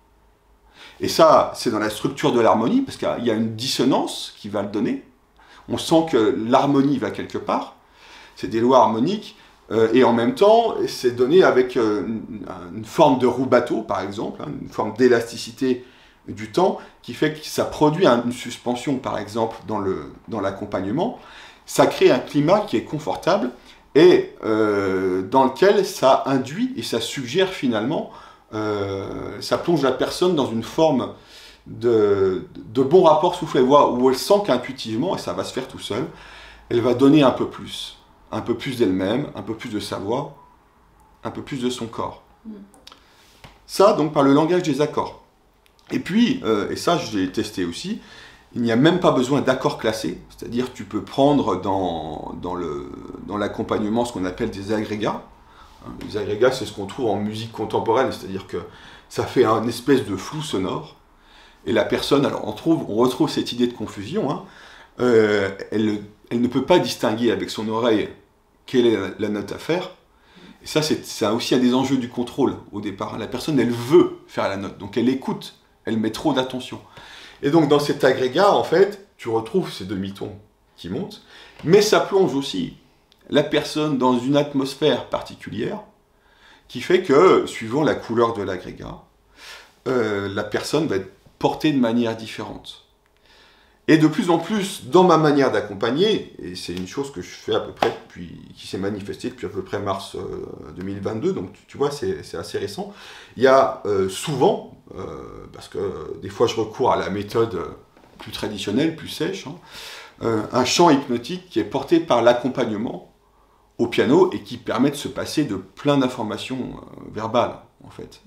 Et ça, c'est dans la structure de l'harmonie, parce qu'il y a une dissonance qui va le donner. On sent que l'harmonie va quelque part. C'est des lois harmoniques, euh, et en même temps, c'est donné avec euh, une, une forme de rubato, par exemple, hein, une forme d'élasticité du temps, qui fait que ça produit une suspension, par exemple, dans le, dans l'accompagnement. Ça crée un climat qui est confortable, et euh, dans lequel ça induit, et ça suggère finalement, euh, ça plonge la personne dans une forme de, de bon rapport souffle-voix, où elle sent qu'intuitivement, et ça va se faire tout seul, elle va donner un peu plus. Un peu plus d'elle-même, un peu plus de sa voix, un peu plus de son corps. Mm. Ça, donc, par le langage des accords. Et puis, euh, et ça, je l'ai testé aussi, il n'y a même pas besoin d'accords classés, c'est-à-dire tu peux prendre dans, dans, le, dans l'accompagnement ce qu'on appelle des agrégats. Les agrégats, c'est ce qu'on trouve en musique contemporaine, c'est-à-dire que ça fait un espèce de flou sonore, et la personne, alors on, trouve, on retrouve cette idée de confusion, hein, euh, elle, elle ne peut pas distinguer avec son oreille quelle est la, la note à faire. Et ça, c'est, c'est aussi un des enjeux du contrôle au départ. La personne, elle veut faire la note, donc elle écoute, elle met trop d'attention. Et donc dans cet agrégat, en fait, tu retrouves ces demi-tons qui montent, mais ça plonge aussi la personne dans une atmosphère particulière qui fait que, suivant la couleur de l'agrégat, euh, la personne va être portée de manière différente. Et de plus en plus, dans ma manière d'accompagner, et c'est une chose que je fais à peu près depuis, qui s'est manifestée depuis à peu près mars euh, deux mille vingt-deux, donc tu, tu vois, c'est, c'est assez récent, il y a euh, souvent, euh, parce que euh, des fois je recours à la méthode plus traditionnelle, plus sèche, hein, euh, un chant hypnotique qui est porté par l'accompagnement au piano et qui permet de se passer de plein d'informations euh, verbales, en fait.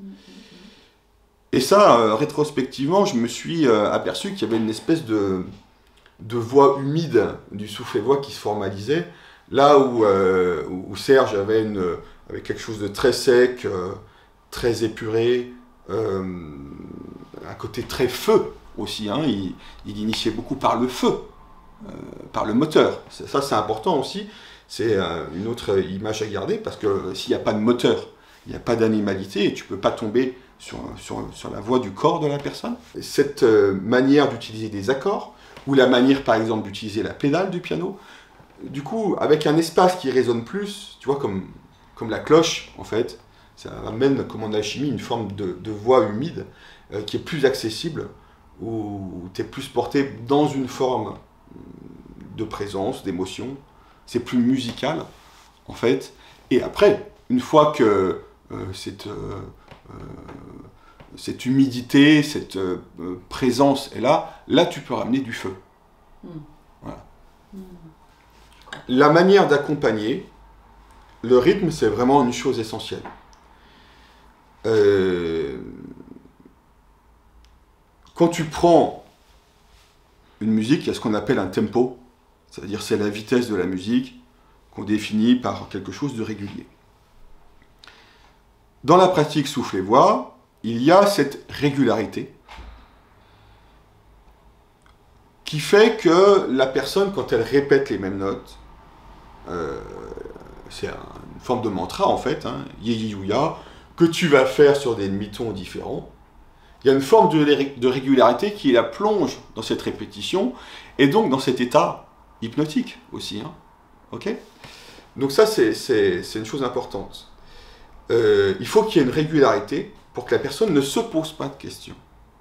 Et ça, euh, rétrospectivement, je me suis euh, aperçu qu'il y avait une espèce de, de voix humide du souffle-et-voix qui se formalisait, là où, euh, où Serge avait, une, avait quelque chose de très sec, euh, très épuré, euh, un côté très feu aussi, hein, il, il initiait beaucoup par le feu, euh, par le moteur. Ça, c'est important aussi, c'est euh, une autre image à garder, parce que s'il n'y a pas de moteur, il n'y a pas d'animalité, et tu ne peux pas tomber Sur, sur, sur la voix du corps de la personne. Cette euh, manière d'utiliser des accords, ou la manière par exemple d'utiliser la pédale du piano, du coup, avec un espace qui résonne plus, tu vois, comme, comme la cloche, en fait, ça amène, comme en alchimie, une forme de, de voix humide euh, qui est plus accessible, où, où tu es plus porté dans une forme de présence, d'émotion. C'est plus musical, en fait. Et après, une fois que euh, cette... Euh, Euh, cette humidité, cette euh, présence est là, là tu peux ramener du feu. Mmh. Voilà. Mmh. La manière d'accompagner, le rythme, c'est vraiment une chose essentielle. Euh, quand tu prends une musique, il y a ce qu'on appelle un tempo, c'est-à-dire c'est la vitesse de la musique qu'on définit par quelque chose de régulier. Dans la pratique souffle-voix, il y a cette régularité qui fait que la personne, quand elle répète les mêmes notes, euh, c'est une forme de mantra en fait, hein, Yé-Yi-Ou-Ya, que tu vas faire sur des demi-tons différents, il y a une forme de, de régularité qui la plonge dans cette répétition, et donc dans cet état hypnotique aussi. Hein, ok ? Donc ça, c'est une chose importante. Euh, il faut qu'il y ait une régularité pour que la personne ne se pose pas de questions.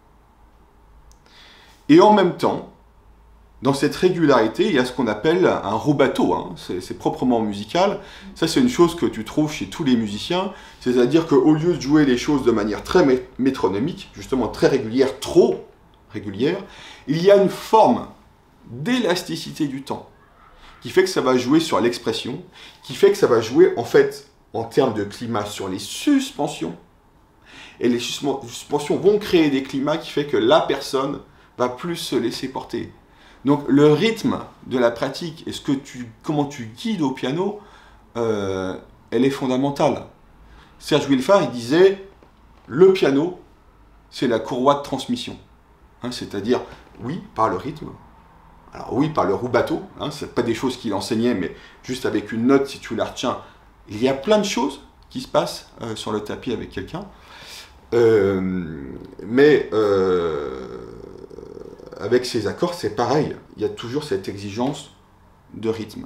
Et en même temps, dans cette régularité, il y a ce qu'on appelle un rubato, hein, c'est proprement musical. Ça, c'est une chose que tu trouves chez tous les musiciens, c'est-à-dire qu'au lieu de jouer les choses de manière très métronomique, justement très régulière, trop régulière, il y a une forme d'élasticité du temps, qui fait que ça va jouer sur l'expression, qui fait que ça va jouer, en fait, en termes de climat, sur les suspensions. Et les suspensions vont créer des climats qui fait que la personne va plus se laisser porter. Donc le rythme de la pratique et ce que tu, comment tu guides au piano, euh, elle est fondamentale. Serge Wilfard, il disait, le piano, c'est la courroie de transmission. Hein, c'est-à-dire, oui, par le rythme, alors oui, par le rubato, hein, ce n'est pas des choses qu'il enseignait, mais juste avec une note, si tu la retiens, il y a plein de choses qui se passent euh, sur le tapis avec quelqu'un. Euh, mais euh, avec ces accords, c'est pareil. Il y a toujours cette exigence de rythme.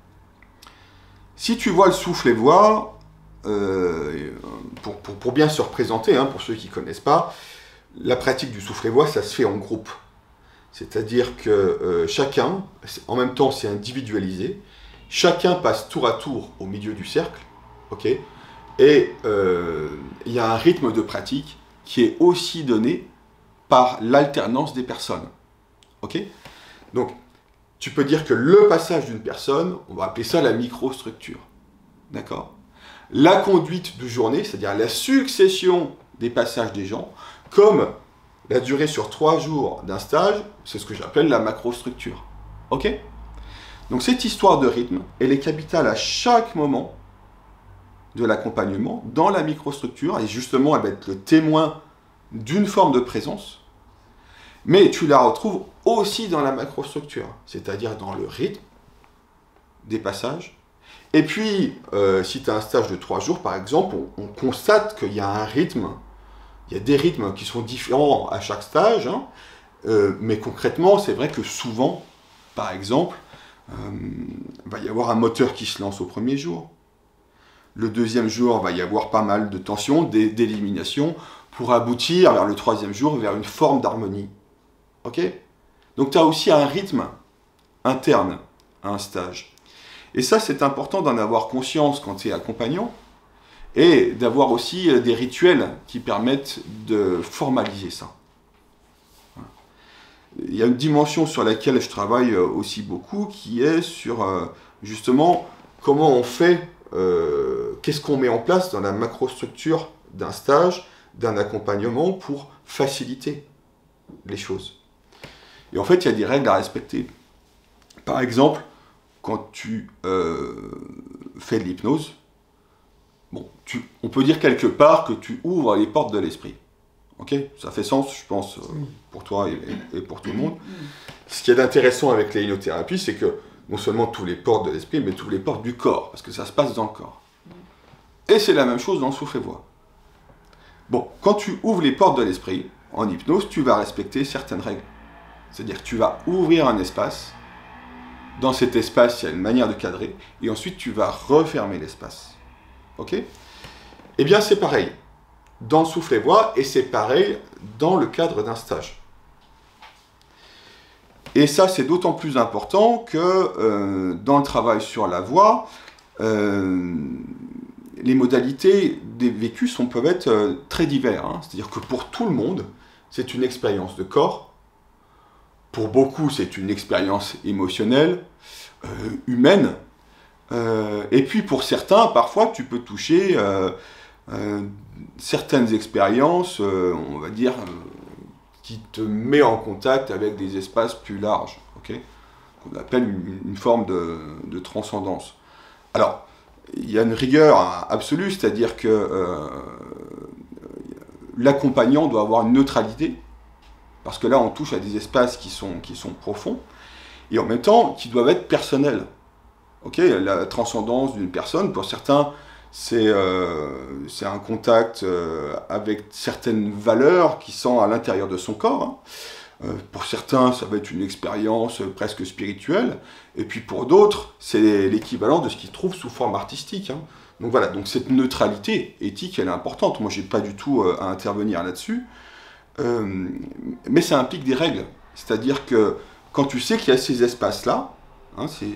Si tu vois le souffle-voix, euh, pour, pour, pour bien se représenter, hein, pour ceux qui ne connaissent pas, la pratique du souffle-voix, ça se fait en groupe. C'est-à-dire que euh, chacun, en même temps c'est individualisé, chacun passe tour à tour au milieu du cercle, ok ? Et euh, il y a un rythme de pratique qui est aussi donné par l'alternance des personnes. Ok ? Donc, tu peux dire que le passage d'une personne, on va appeler ça la microstructure. D'accord ? La conduite de journée, c'est-à-dire la succession des passages des gens, comme la durée sur trois jours d'un stage, c'est ce que j'appelle la macrostructure. Ok ? Donc cette histoire de rythme, elle est capitale à chaque moment de l'accompagnement dans la microstructure, et justement elle va être le témoin d'une forme de présence, mais tu la retrouves aussi dans la macrostructure, c'est-à-dire dans le rythme des passages. Et puis, euh, si tu as un stage de trois jours, par exemple, on, on constate qu'il y a un rythme, il y a des rythmes qui sont différents à chaque stage, hein, euh, mais concrètement, c'est vrai que souvent, par exemple, euh, il va y avoir un moteur qui se lance au premier jour. Le deuxième jour, il va y avoir pas mal de tension, d'élimination, pour aboutir vers le troisième jour, vers une forme d'harmonie. Ok ? Donc tu as aussi un rythme interne à un stage. Et ça, c'est important d'en avoir conscience quand tu es accompagnant, et d'avoir aussi des rituels qui permettent de formaliser ça. Il y a une dimension sur laquelle je travaille aussi beaucoup, qui est sur justement comment on fait, euh, qu'est-ce qu'on met en place dans la macrostructure d'un stage, d'un accompagnement pour faciliter les choses. Et en fait, il y a des règles à respecter. Par exemple, quand tu euh, fais de l'hypnose, bon, tu, on peut dire quelque part que tu ouvres les portes de l'esprit. Ok ? Ça fait sens, je pense, pour toi et, et pour tout le monde. Ce qui est intéressant avec la hypnothérapie, c'est que non seulement tous les portes de l'esprit, mais tous les portes du corps, parce que ça se passe dans le corps. Et c'est la même chose dans le souffle-voix. Bon, quand tu ouvres les portes de l'esprit, en hypnose, tu vas respecter certaines règles. C'est-à-dire que tu vas ouvrir un espace. Dans cet espace, il y a une manière de cadrer, et ensuite tu vas refermer l'espace. Ok ? Eh bien, c'est pareil dans le souffle-voix, et c'est pareil dans le cadre d'un stage. Et ça, c'est d'autant plus important que euh, dans le travail sur la voix, euh, les modalités des vécus sont, peuvent être euh, très divers. Hein. C'est-à-dire que pour tout le monde, c'est une expérience de corps. Pour beaucoup, c'est une expérience émotionnelle, euh, humaine. Euh, et puis pour certains, parfois, tu peux toucher euh, euh, certaines expériences, euh, on va dire, euh, qui te met en contact avec des espaces plus larges, okay, qu'on appelle une, une forme de, de transcendance. Alors, il y a une rigueur absolue, c'est-à-dire que euh, l'accompagnant doit avoir une neutralité, parce que là, on touche à des espaces qui sont, qui sont profonds, et en même temps, qui doivent être personnels. Okay, la transcendance d'une personne, pour certains, c'est euh, un contact euh, avec certaines valeurs qui sont à l'intérieur de son corps. Hein. Euh, pour certains, ça va être une expérience presque spirituelle, et puis pour d'autres, c'est l'équivalent de ce qu'ils trouvent sous forme artistique. Hein. Donc voilà, donc cette neutralité éthique, elle est importante. Moi, j'ai pas du tout euh, à intervenir là-dessus, euh, mais ça implique des règles. C'est-à-dire que quand tu sais qu'il y a ces espaces-là, hein, c'est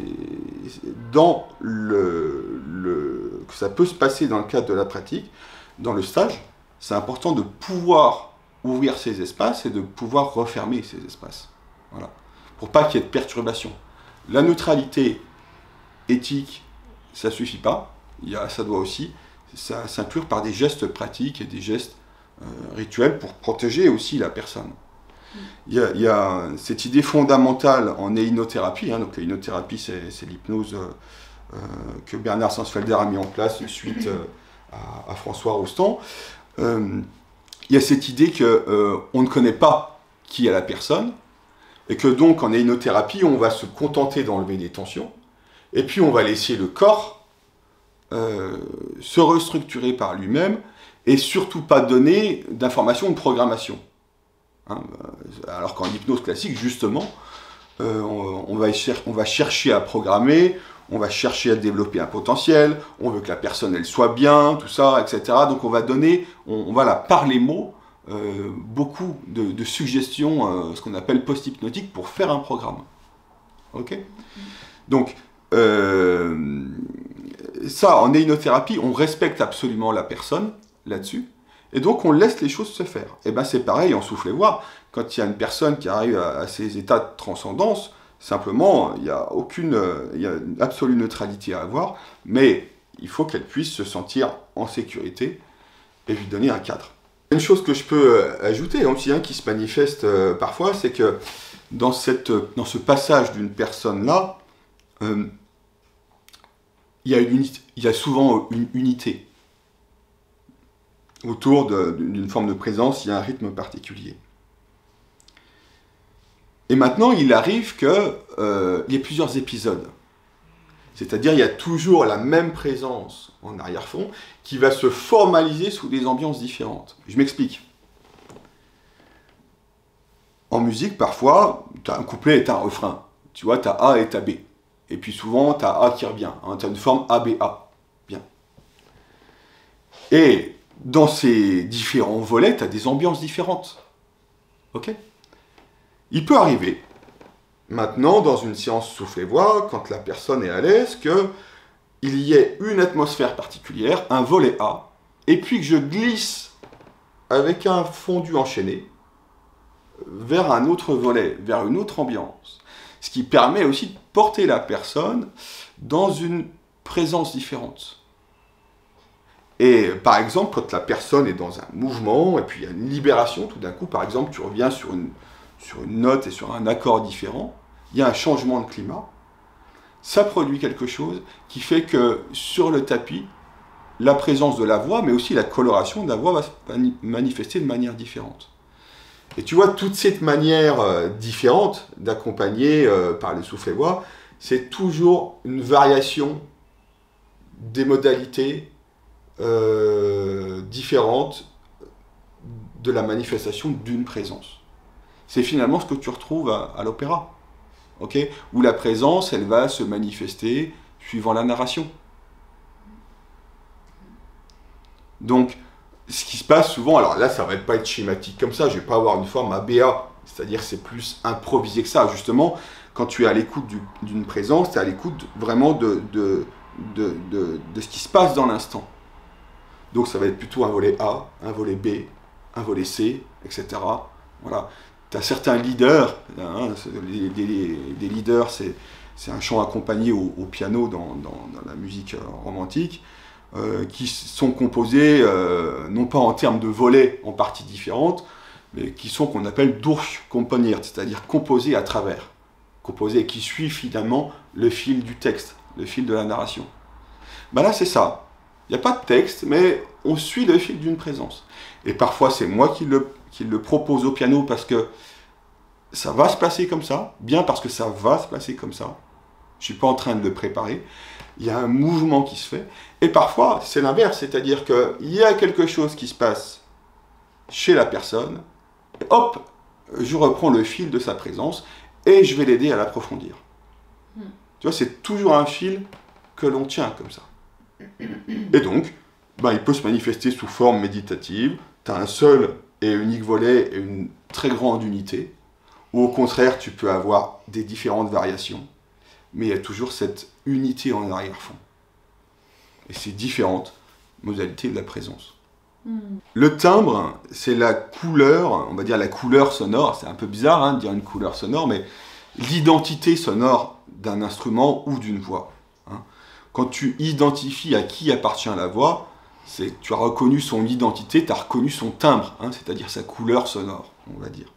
dans le, le que ça peut se passer dans le cadre de la pratique, dans le stage, c'est important de pouvoir ouvrir ces espaces et de pouvoir refermer ces espaces. Voilà. Pour pas qu'il y ait de perturbation. La neutralité éthique, ça ne suffit pas. Il y a, ça doit aussi s'inclure par des gestes pratiques et des gestes euh, rituels pour protéger aussi la personne. Il y a, il y a cette idée fondamentale en héinothérapie. Hein, donc l'héinothérapie, c'est l'hypnose euh, que Bernard Sansfelder a mis en place suite euh, à, à François Roustan. Euh, Il y a cette idée qu'on euh, ne connaît pas qui est la personne, et que donc en héinothérapie, on va se contenter d'enlever des tensions, et puis on va laisser le corps euh, se restructurer par lui-même, et surtout pas donner d'informations de programmation. Hein, alors qu'en hypnose classique, justement, euh, on, on, va cher on va chercher à programmer, on va chercher à développer un potentiel, on veut que la personne elle soit bien, tout ça, et cetera. Donc on va donner, on, on va là, par les mots, euh, beaucoup de, de suggestions, euh, ce qu'on appelle post-hypnotique, pour faire un programme. Ok ? Donc, euh, ça, en héinothérapie, on respecte absolument la personne là-dessus, et donc on laisse les choses se faire. Et bien c'est pareil en soufflez-voir, quand il y a une personne qui arrive à, à ces états de transcendance, simplement, il n'y a aucune, il y a une absolue neutralité à avoir, mais il faut qu'elle puisse se sentir en sécurité et lui donner un cadre. Une chose que je peux ajouter aussi, hein, qui se manifeste euh, parfois, c'est que dans, cette, dans ce passage d'une personne-là, euh, il y a une unité, il y a souvent une unité. Autour d'une forme de présence, il y a un rythme particulier. Et maintenant, il arrive qu'il euh, y ait plusieurs épisodes. C'est-à-dire, il y a toujours la même présence en arrière-fond qui va se formaliser sous des ambiances différentes. Je m'explique. En musique, parfois, tu as un couplet et tu as un refrain. Tu vois, tu as A et tu as B. Et puis souvent, tu as A qui revient. Hein, tu as une forme A B A. Bien. Et dans ces différents volets, tu as des ambiances différentes. Ok ? Il peut arriver, maintenant, dans une séance soufflez-voix, quand la personne est à l'aise, qu'il y ait une atmosphère particulière, un volet A, et puis que je glisse avec un fondu enchaîné vers un autre volet, vers une autre ambiance. Ce qui permet aussi de porter la personne dans une présence différente. Et par exemple, quand la personne est dans un mouvement, et puis il y a une libération, tout d'un coup, par exemple, tu reviens sur une, sur une note et sur un accord différent, il y a un changement de climat, ça produit quelque chose qui fait que sur le tapis, la présence de la voix, mais aussi la coloration de la voix va se manifester de manière différente. Et tu vois, toute cette manière euh, différente d'accompagner euh, par les soufflets-voix, c'est toujours une variation des modalités Euh, différente de la manifestation d'une présence. C'est finalement ce que tu retrouves à, à l'opéra, okay, où la présence, elle va se manifester suivant la narration. Donc, ce qui se passe souvent, alors là, ça ne va pas être schématique comme ça, je ne vais pas avoir une forme A B A, c'est-à-dire c'est plus improvisé que ça. Justement, quand tu es à l'écoute d'une présence, tu es à l'écoute vraiment de, de, de, de, de ce qui se passe dans l'instant. Donc ça va être plutôt un volet A, un volet B, un volet C, et cetera. Voilà. Tu as certains leaders, hein, des, des, des leaders, c'est un chant accompagné au, au piano dans, dans, dans la musique romantique, euh, qui sont composés, euh, non pas en termes de volets en parties différentes, mais qui sont qu'on appelle durchkomponiert, c'est-à-dire composés à travers, composés qui suivent finalement le fil du texte, le fil de la narration. Ben là, c'est ça. Il n'y a pas de texte, mais on suit le fil d'une présence. Et parfois, c'est moi qui le, qui le propose au piano parce que ça va se passer comme ça, bien parce que ça va se passer comme ça. Je ne suis pas en train de le préparer. Il y a un mouvement qui se fait. Et parfois, c'est l'inverse, c'est-à-dire qu'il y a quelque chose qui se passe chez la personne, et hop, je reprends le fil de sa présence et je vais l'aider à l'approfondir. Mm. Tu vois, c'est toujours un fil que l'on tient comme ça. Et donc, ben, il peut se manifester sous forme méditative. Tu as un seul et unique volet et une très grande unité. Ou au contraire, tu peux avoir des différentes variations. Mais il y a toujours cette unité en arrière-fond. Et c'est différentes modalités de la présence. Mm. Le timbre, c'est la couleur, on va dire la couleur sonore. C'est un peu bizarre hein, de dire une couleur sonore, mais l'identité sonore d'un instrument ou d'une voix. Hein. Quand tu identifies à qui appartient la voix, c'est tu as reconnu son identité, tu as reconnu son timbre, hein, c'est-à-dire sa couleur sonore, on va dire.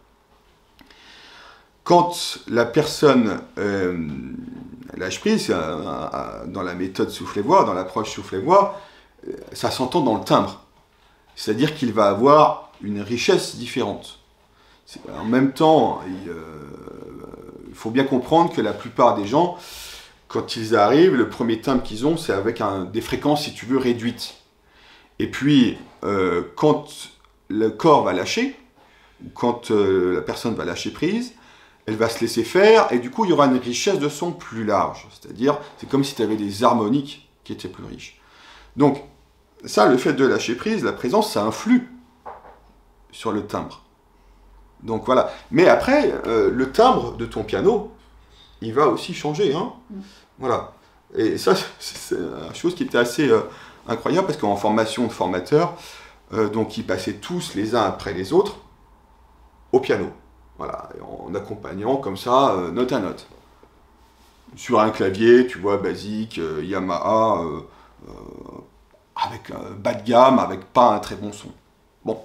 Quand la personne euh, lâche prise, euh, dans la méthode souffle-voix, dans l'approche souffle-voix, euh, ça s'entend dans le timbre. C'est-à-dire qu'il va avoir une richesse différente. C'est, en même temps, il euh, faut bien comprendre que la plupart des gens, quand ils arrivent, le premier timbre qu'ils ont, c'est avec un, des fréquences, si tu veux, réduites. Et puis, euh, quand le corps va lâcher, quand euh, la personne va lâcher prise, elle va se laisser faire, et du coup, il y aura une richesse de son plus large. C'est-à-dire, c'est comme si tu avais des harmoniques qui étaient plus riches. Donc, ça, le fait de lâcher prise, la présence, ça influe sur le timbre. Donc, voilà. Mais après, euh, le timbre de ton piano, il va aussi changer. Hein. Mm. Voilà. Et ça, c'est une chose qui était assez euh, incroyable, parce qu'en formation de formateur, euh, donc, ils passaient tous les uns après les autres au piano. Voilà, en accompagnant comme ça, euh, note à note. Sur un clavier, tu vois, basique, euh, Yamaha, euh, euh, avec euh, bas de gamme, avec pas un très bon son. Bon.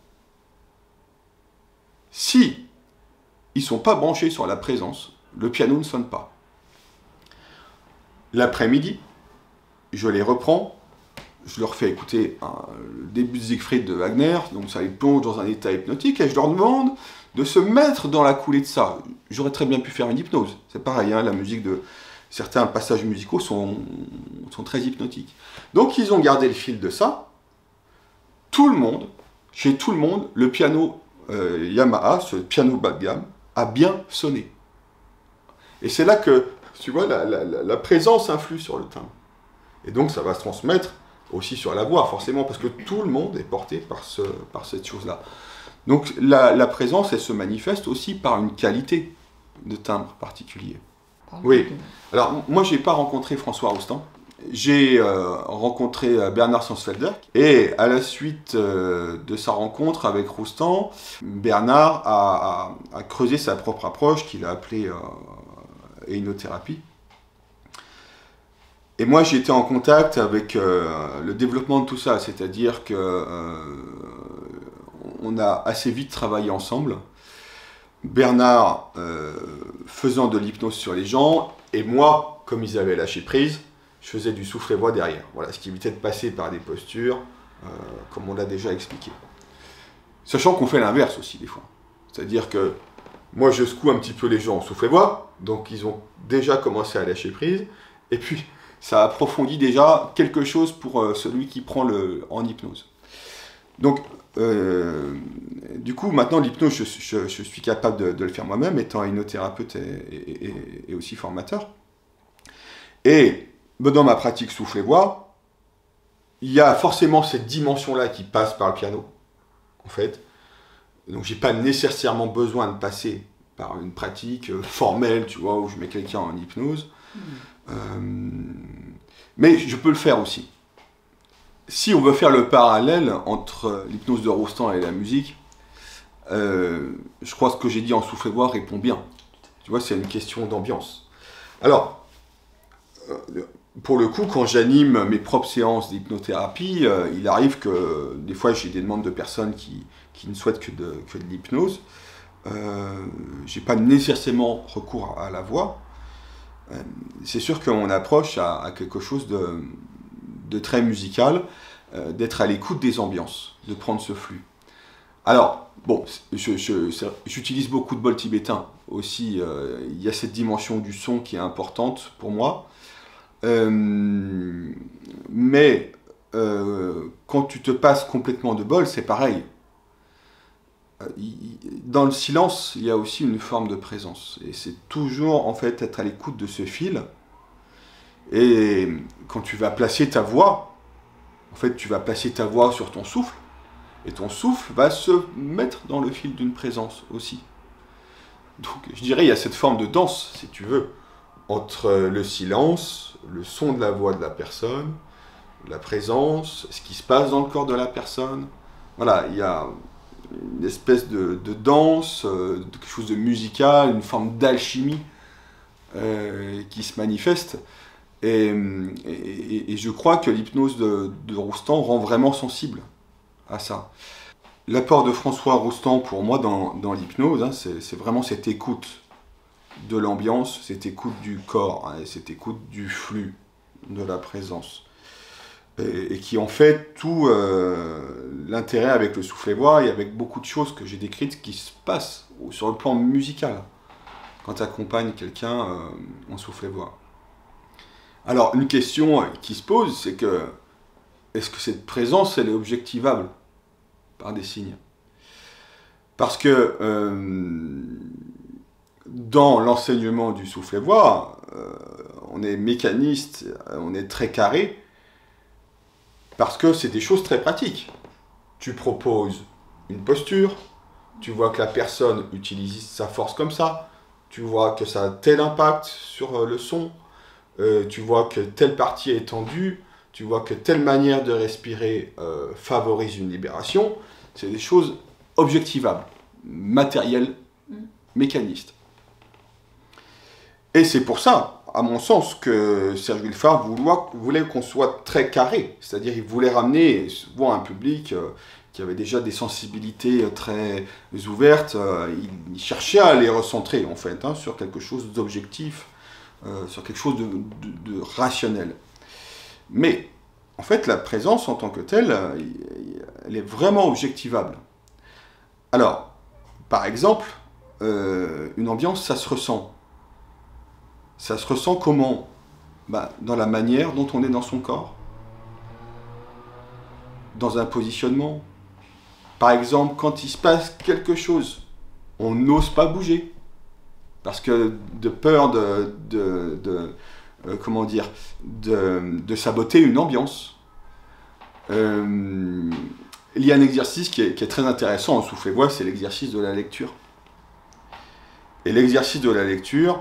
Si ils ne sont pas branchés sur la présence, le piano ne sonne pas. L'après-midi, je les reprends, je leur fais écouter un, le début de Siegfried de Wagner, donc ça les plonge dans un état hypnotique, et je leur demande de se mettre dans la coulée de ça. J'aurais très bien pu faire une hypnose. C'est pareil, hein, la musique de... Certains passages musicaux sont, sont très hypnotiques. Donc ils ont gardé le fil de ça. Tout le monde, chez tout le monde, le piano euh, Yamaha, ce piano bas de gamme, a bien sonné. Et c'est là que, tu vois, la, la, la présence influe sur le timbre. Et donc ça va se transmettre aussi sur la voix, forcément, parce que tout le monde est porté par, ce, par cette chose-là. Donc la, la présence, elle se manifeste aussi par une qualité de timbre particulier. Pardon. Oui. Alors moi, j'ai pas rencontré François Roustan. J'ai euh, rencontré euh, Bernard Sansfelder. Et à la suite euh, de sa rencontre avec Roustan, Bernard a, a, a creusé sa propre approche qu'il a appelée euh, héinothérapie. Et moi, j'ai été en contact avec euh, le développement de tout ça, c'est-à-dire que euh, on a assez vite travaillé ensemble. Bernard euh, faisant de l'hypnose sur les gens, et moi, comme ils avaient lâché prise, je faisais du souffle-voix derrière. Voilà, ce qui évitait de passer par des postures, euh, comme on l'a déjà expliqué. Sachant qu'on fait l'inverse aussi, des fois. C'est-à-dire que moi, je secoue un petit peu les gens en souffle-voix, donc ils ont déjà commencé à lâcher prise, et puis ça approfondit déjà quelque chose pour euh, celui qui prend le, en hypnose. Donc, euh, du coup, maintenant, l'hypnose, je, je, je suis capable de, de le faire moi-même, étant hypnothérapeute et, et, et, et aussi formateur. Et dans ma pratique souffle-voix, il y a forcément cette dimension-là qui passe par le piano, en fait. Donc, j'ai pas nécessairement besoin de passer par une pratique euh, formelle, tu vois, où je mets quelqu'un en hypnose. Mmh. Euh, mais je peux le faire aussi. Si on veut faire le parallèle entre l'hypnose de Roustan et la musique, euh, je crois que ce que j'ai dit en souffle-voix répond bien. Tu vois, c'est une question d'ambiance. Alors, euh, pour le coup, quand j'anime mes propres séances d'hypnothérapie, euh, il arrive que des fois j'ai des demandes de personnes qui, qui ne souhaitent que de, que de l'hypnose. Euh, j'ai pas nécessairement recours à la voix. Euh, c'est sûr qu'on approche à, à quelque chose de de très musical, euh, d'être à l'écoute des ambiances, de prendre ce flux. Alors, bon, je, je, j'utilise beaucoup de bols tibétains aussi, euh, il y a cette dimension du son qui est importante pour moi. Euh, mais euh, quand tu te passes complètement de bol, c'est pareil. Dans le silence, il y a aussi une forme de présence. Et c'est toujours, en fait, être à l'écoute de ce fil. Et quand tu vas placer ta voix, en fait, tu vas placer ta voix sur ton souffle. Et ton souffle va se mettre dans le fil d'une présence aussi. Donc, je dirais, il y a cette forme de danse, si tu veux, entre le silence, le son de la voix de la personne, la présence, ce qui se passe dans le corps de la personne. Voilà, il y a une espèce de, de danse, euh, de quelque chose de musical, une forme d'alchimie euh, qui se manifeste. Et, et, et je crois que l'hypnose de, de Roustan rend vraiment sensible à ça. L'apport de François Roustan pour moi dans, dans l'hypnose, hein, c'est, c'est vraiment cette écoute de l'ambiance, cette écoute du corps, hein, cette écoute du flux, de la présence. Et, et qui en fait tout euh, l'intérêt avec le soufflet-voix et avec beaucoup de choses que j'ai décrites qui se passent sur le plan musical quand tu accompagnes quelqu'un euh, en soufflet-voix. Alors une question qui se pose, c'est que est-ce que cette présence elle est objectivable par des signes? Parce que euh, dans l'enseignement du soufflet-voix, euh, on est mécaniste, on est très carré, parce que c'est des choses très pratiques. Tu proposes une posture, tu vois que la personne utilise sa force comme ça, tu vois que ça a tel impact sur le son, euh, tu vois que telle partie est tendue, tu vois que telle manière de respirer euh, favorise une libération. C'est des choses objectivables, matérielles, mécanistes. Et c'est pour ça, à mon sens, que Serge Villefard voulait qu'on soit très carré. C'est-à-dire qu'il voulait ramener souvent un public euh, qui avait déjà des sensibilités très ouvertes. Euh, il, il cherchait à les recentrer, en fait, hein, sur quelque chose d'objectif, euh, sur quelque chose de, de, de rationnel. Mais, en fait, la présence en tant que telle, elle est vraiment objectivable. Alors, par exemple, euh, une ambiance, ça se ressent. Ça se ressent comment? Bah, dans la manière dont on est dans son corps. Dans un positionnement. Par exemple, quand il se passe quelque chose, on n'ose pas bouger. Parce que de peur de, de, de euh, comment dire, de, de saboter une ambiance. Euh, il y a un exercice qui est, qui est très intéressant en soufflet-voix, c'est l'exercice de la lecture. Et l'exercice de la lecture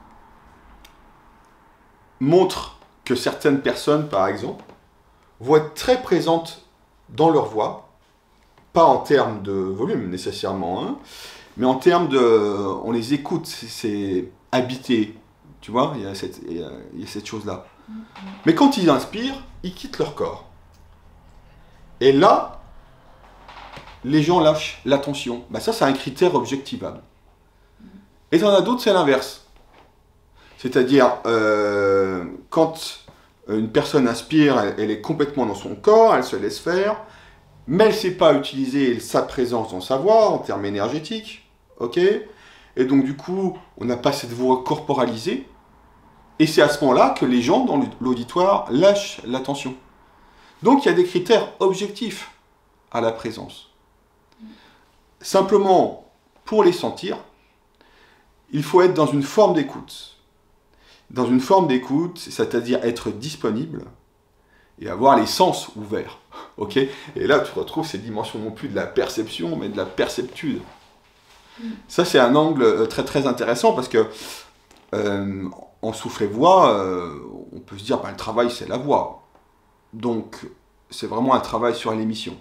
montre que certaines personnes, par exemple, vont être très présentes dans leur voix, pas en termes de volume nécessairement, hein, mais en termes de... on les écoute, c'est, c'est habité, tu vois, il y a cette, il y a, il y a cette chose-là. Mm-hmm. Mais quand ils inspirent, ils quittent leur corps. Et là, les gens lâchent l'attention. Ben ça, c'est un critère objectivable. Et t'en as d'autres, c'est l'inverse. C'est-à-dire, euh, quand une personne inspire, elle, elle est complètement dans son corps, elle se laisse faire, mais elle ne sait pas utiliser sa présence dans sa voix, en termes énergétiques, ok? Et donc, du coup, on n'a pas cette voix corporalisée, et c'est à ce moment-là que les gens dans l'auditoire lâchent l'attention. Donc, il y a des critères objectifs à la présence. Simplement, pour les sentir, il faut être dans une forme d'écoute. Dans une forme d'écoute, c'est-à-dire être disponible et avoir les sens ouverts. Okay, et là, tu retrouves ces dimensions non plus de la perception, mais de la perceptude. Mm. Ça, c'est un angle très très intéressant parce que euh, en soufflet-voix, euh, on peut se dire ben, le travail, c'est la voix. Donc, c'est vraiment un travail sur l'émission.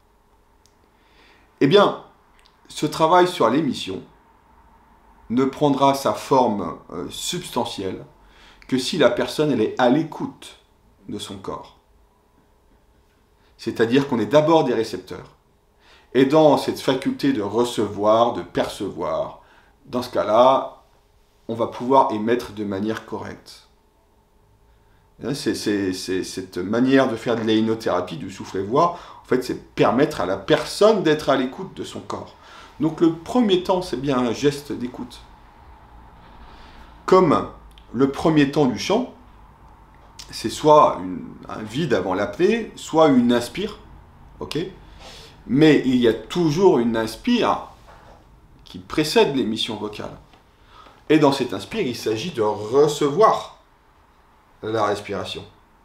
Eh bien, ce travail sur l'émission ne prendra sa forme euh, substantielle que si la personne elle est à l'écoute de son corps. C'est-à-dire qu'on est d'abord des récepteurs. Et dans cette faculté de recevoir, de percevoir, dans ce cas-là, on va pouvoir émettre de manière correcte. C'est cette manière de faire de l'hypnothérapie, du soufflet-voix, en fait, c'est permettre à la personne d'être à l'écoute de son corps. Donc le premier temps, c'est bien un geste d'écoute. Comme le premier temps du chant, c'est soit une, un vide avant l'apnée, soit une inspire, ok? Mais il y a toujours une inspire qui précède l'émission vocale. Et dans cette inspire, il s'agit de recevoir la respiration.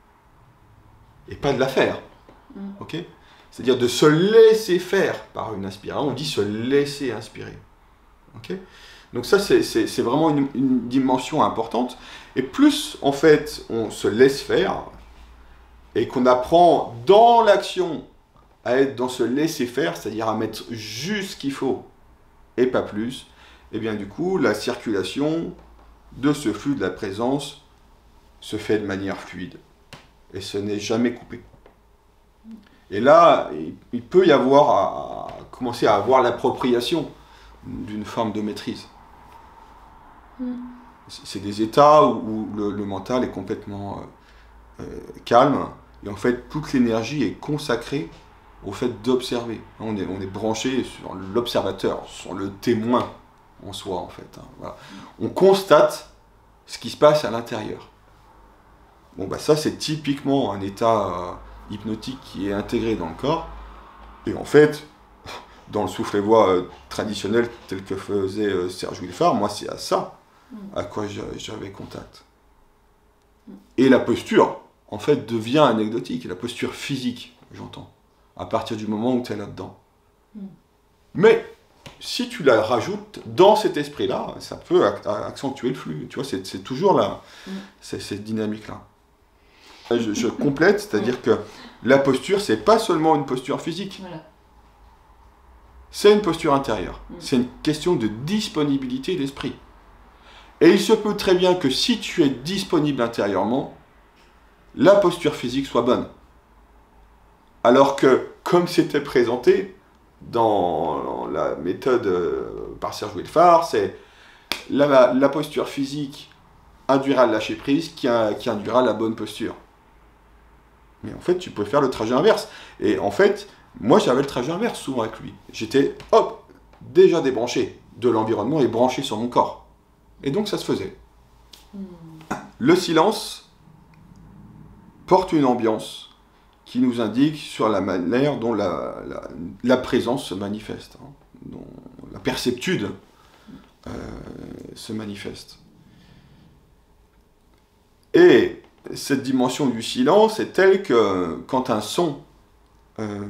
Et pas de la faire. Mm. Ok? C'est-à-dire de se laisser faire par une inspiration. On dit se laisser inspirer. Ok? Donc ça, c'est vraiment une, une dimension importante. Et plus, en fait, on se laisse faire, et qu'on apprend dans l'action à être dans ce laisser faire, c'est-à-dire à mettre juste ce qu'il faut, et pas plus, et bien du coup, la circulation de ce flux de la présence se fait de manière fluide. Et ce n'est jamais coupé. Et là, il peut y avoir, à, à commencer à avoir l'appropriation d'une forme de maîtrise. Mm. C'est des états où, où le, le mental est complètement euh, euh, calme, et en fait, toute l'énergie est consacrée au fait d'observer. On est, on est branché sur l'observateur, sur le témoin en soi, en fait. Hein, voilà. On constate ce qui se passe à l'intérieur. Bon, bah ça, c'est typiquement un état euh, hypnotique qui est intégré dans le corps. Et en fait, dans le soufflet-voix euh, traditionnel tel que faisait euh, Serge Willefar, moi, c'est à ça à quoi j'avais contact. Et la posture, en fait, devient anecdotique. La posture physique, j'entends, à partir du moment où tu es là-dedans. Mais, si tu la rajoutes dans cet esprit-là, ça peut accentuer le flux. Tu vois, c'est toujours là, cette dynamique-là. Je, je complète, c'est-à-dire que la posture, c'est pas seulement une posture physique. Voilà. C'est une posture intérieure. C'est une question de disponibilité d'esprit. Et il se peut très bien que si tu es disponible intérieurement, la posture physique soit bonne. Alors que, comme c'était présenté dans la méthode euh, par Serge Willefar, c'est la, la posture physique induira le lâcher prise qui, a, qui induira la bonne posture. Mais en fait, tu peux faire le trajet inverse. Et en fait, moi j'avais le trajet inverse souvent avec lui. J'étais, hop, déjà débranché de l'environnement et branché sur mon corps. Et donc ça se faisait. Mmh. Le silence porte une ambiance qui nous indique sur la manière dont la, la, la présence se manifeste, hein, dont la perceptude euh, se manifeste. Et cette dimension du silence est telle que quand un son euh,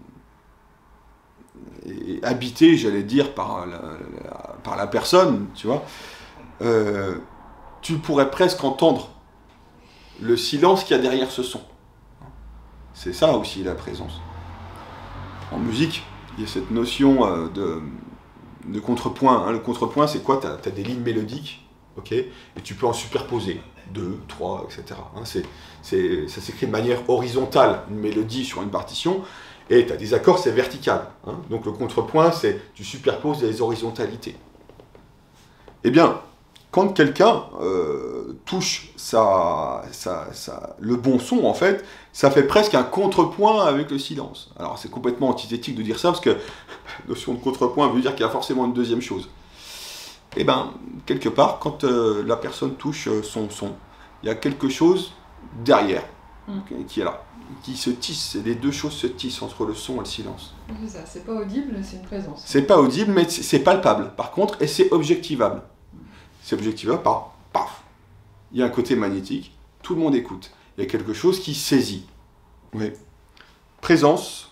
est habité, j'allais dire, par la, la, par la personne, tu vois, Euh, tu pourrais presque entendre le silence qu'il y a derrière ce son. C'est ça aussi la présence. En musique, il y a cette notion euh, de, de contrepoint. Hein. Le contrepoint, c'est quoi? Tu as, t'as des lignes mélodiques, ok, et tu peux en superposer deux, trois, et cetera. Hein. C'est, c'est, ça s'écrit de manière horizontale, une mélodie sur une partition, et tu as des accords, c'est vertical. Hein. Donc le contrepoint, c'est tu superposes les horizontalités. Eh bien, quand quelqu'un euh, touche sa, sa, sa, le bon son, en fait, ça fait presque un contrepoint avec le silence. Alors, c'est complètement antithétique de dire ça, parce que la notion de contrepoint veut dire qu'il y a forcément une deuxième chose. Eh bien, quelque part, quand euh, la personne touche son son, il y a quelque chose derrière, mm. okay, qui est là, qui se tisse, et les deux choses se tissent entre le son et le silence. C'est ça, c'est pas audible, c'est une présence. C'est pas audible, mais c'est palpable, par contre, et c'est objectivable. C'est objectivable par paf. Il y a un côté magnétique, tout le monde écoute. Il y a quelque chose qui saisit. Oui. Présence,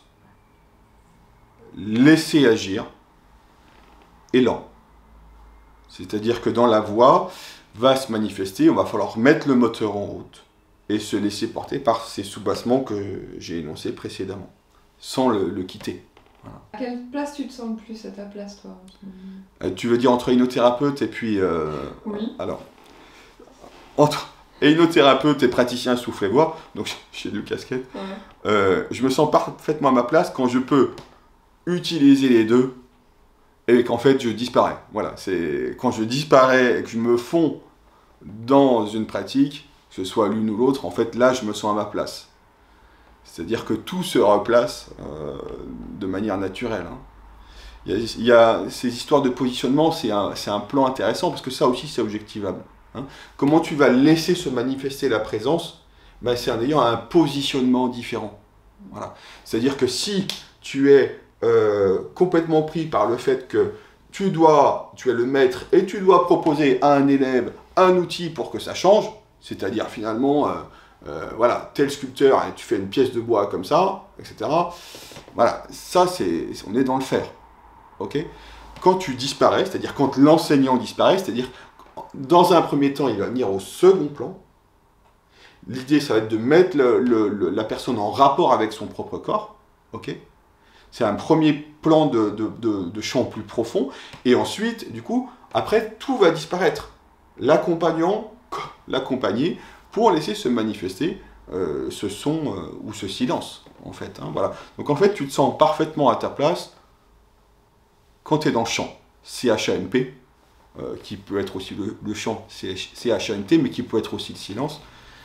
laisser agir, élan. C'est-à-dire que dans la voix va se manifester, on va falloir mettre le moteur en route et se laisser porter par ces soubassements que j'ai énoncés précédemment, sans le, le quitter. Voilà. À quelle place tu te sens le plus à ta place, toi? euh, Tu veux dire entre hypnothérapeute et puis... Euh, oui. Alors, entre hypnothérapeute et praticien soufflet-voix, donc j'ai deux casquettes, ouais. euh, je me sens parfaitement à ma place quand je peux utiliser les deux et qu'en fait je disparais. Voilà, c'est quand je disparais et que je me fonds dans une pratique, que ce soit l'une ou l'autre, en fait, là, je me sens à ma place. C'est-à-dire que tout se replace euh, de manière naturelle. Hein. Il, y a, il y a ces histoires de positionnement, c'est un, c'est un plan intéressant, parce que ça aussi, c'est objectivable. Hein. Comment tu vas laisser se manifester la présence, ben, c'est en ayant un positionnement différent. Voilà. C'est-à-dire que si tu es euh, complètement pris par le fait que tu dois, tu es le maître et tu dois proposer à un élève un outil pour que ça change, c'est-à-dire finalement, euh, euh, voilà, tel sculpteur, et tu fais une pièce de bois comme ça, et cetera. Voilà, ça, c'est, on est dans le faire. Okay ? Quand tu disparais, c'est-à-dire quand l'enseignant disparaît, c'est-à-dire dans un premier temps, il va venir au second plan. L'idée, ça va être de mettre le, le, le, la personne en rapport avec son propre corps. Okay ? C'est un premier plan de, de, de, de champ plus profond. Et ensuite, du coup, après, tout va disparaître. L'accompagnant, l'accompagné, pour laisser se manifester euh, ce son euh, ou ce silence, en fait. Hein, voilà. Donc, en fait, tu te sens parfaitement à ta place quand tu es dans le chant. C H A M P, euh, qui peut être aussi le, le chant C H A M T, mais qui peut être aussi le silence.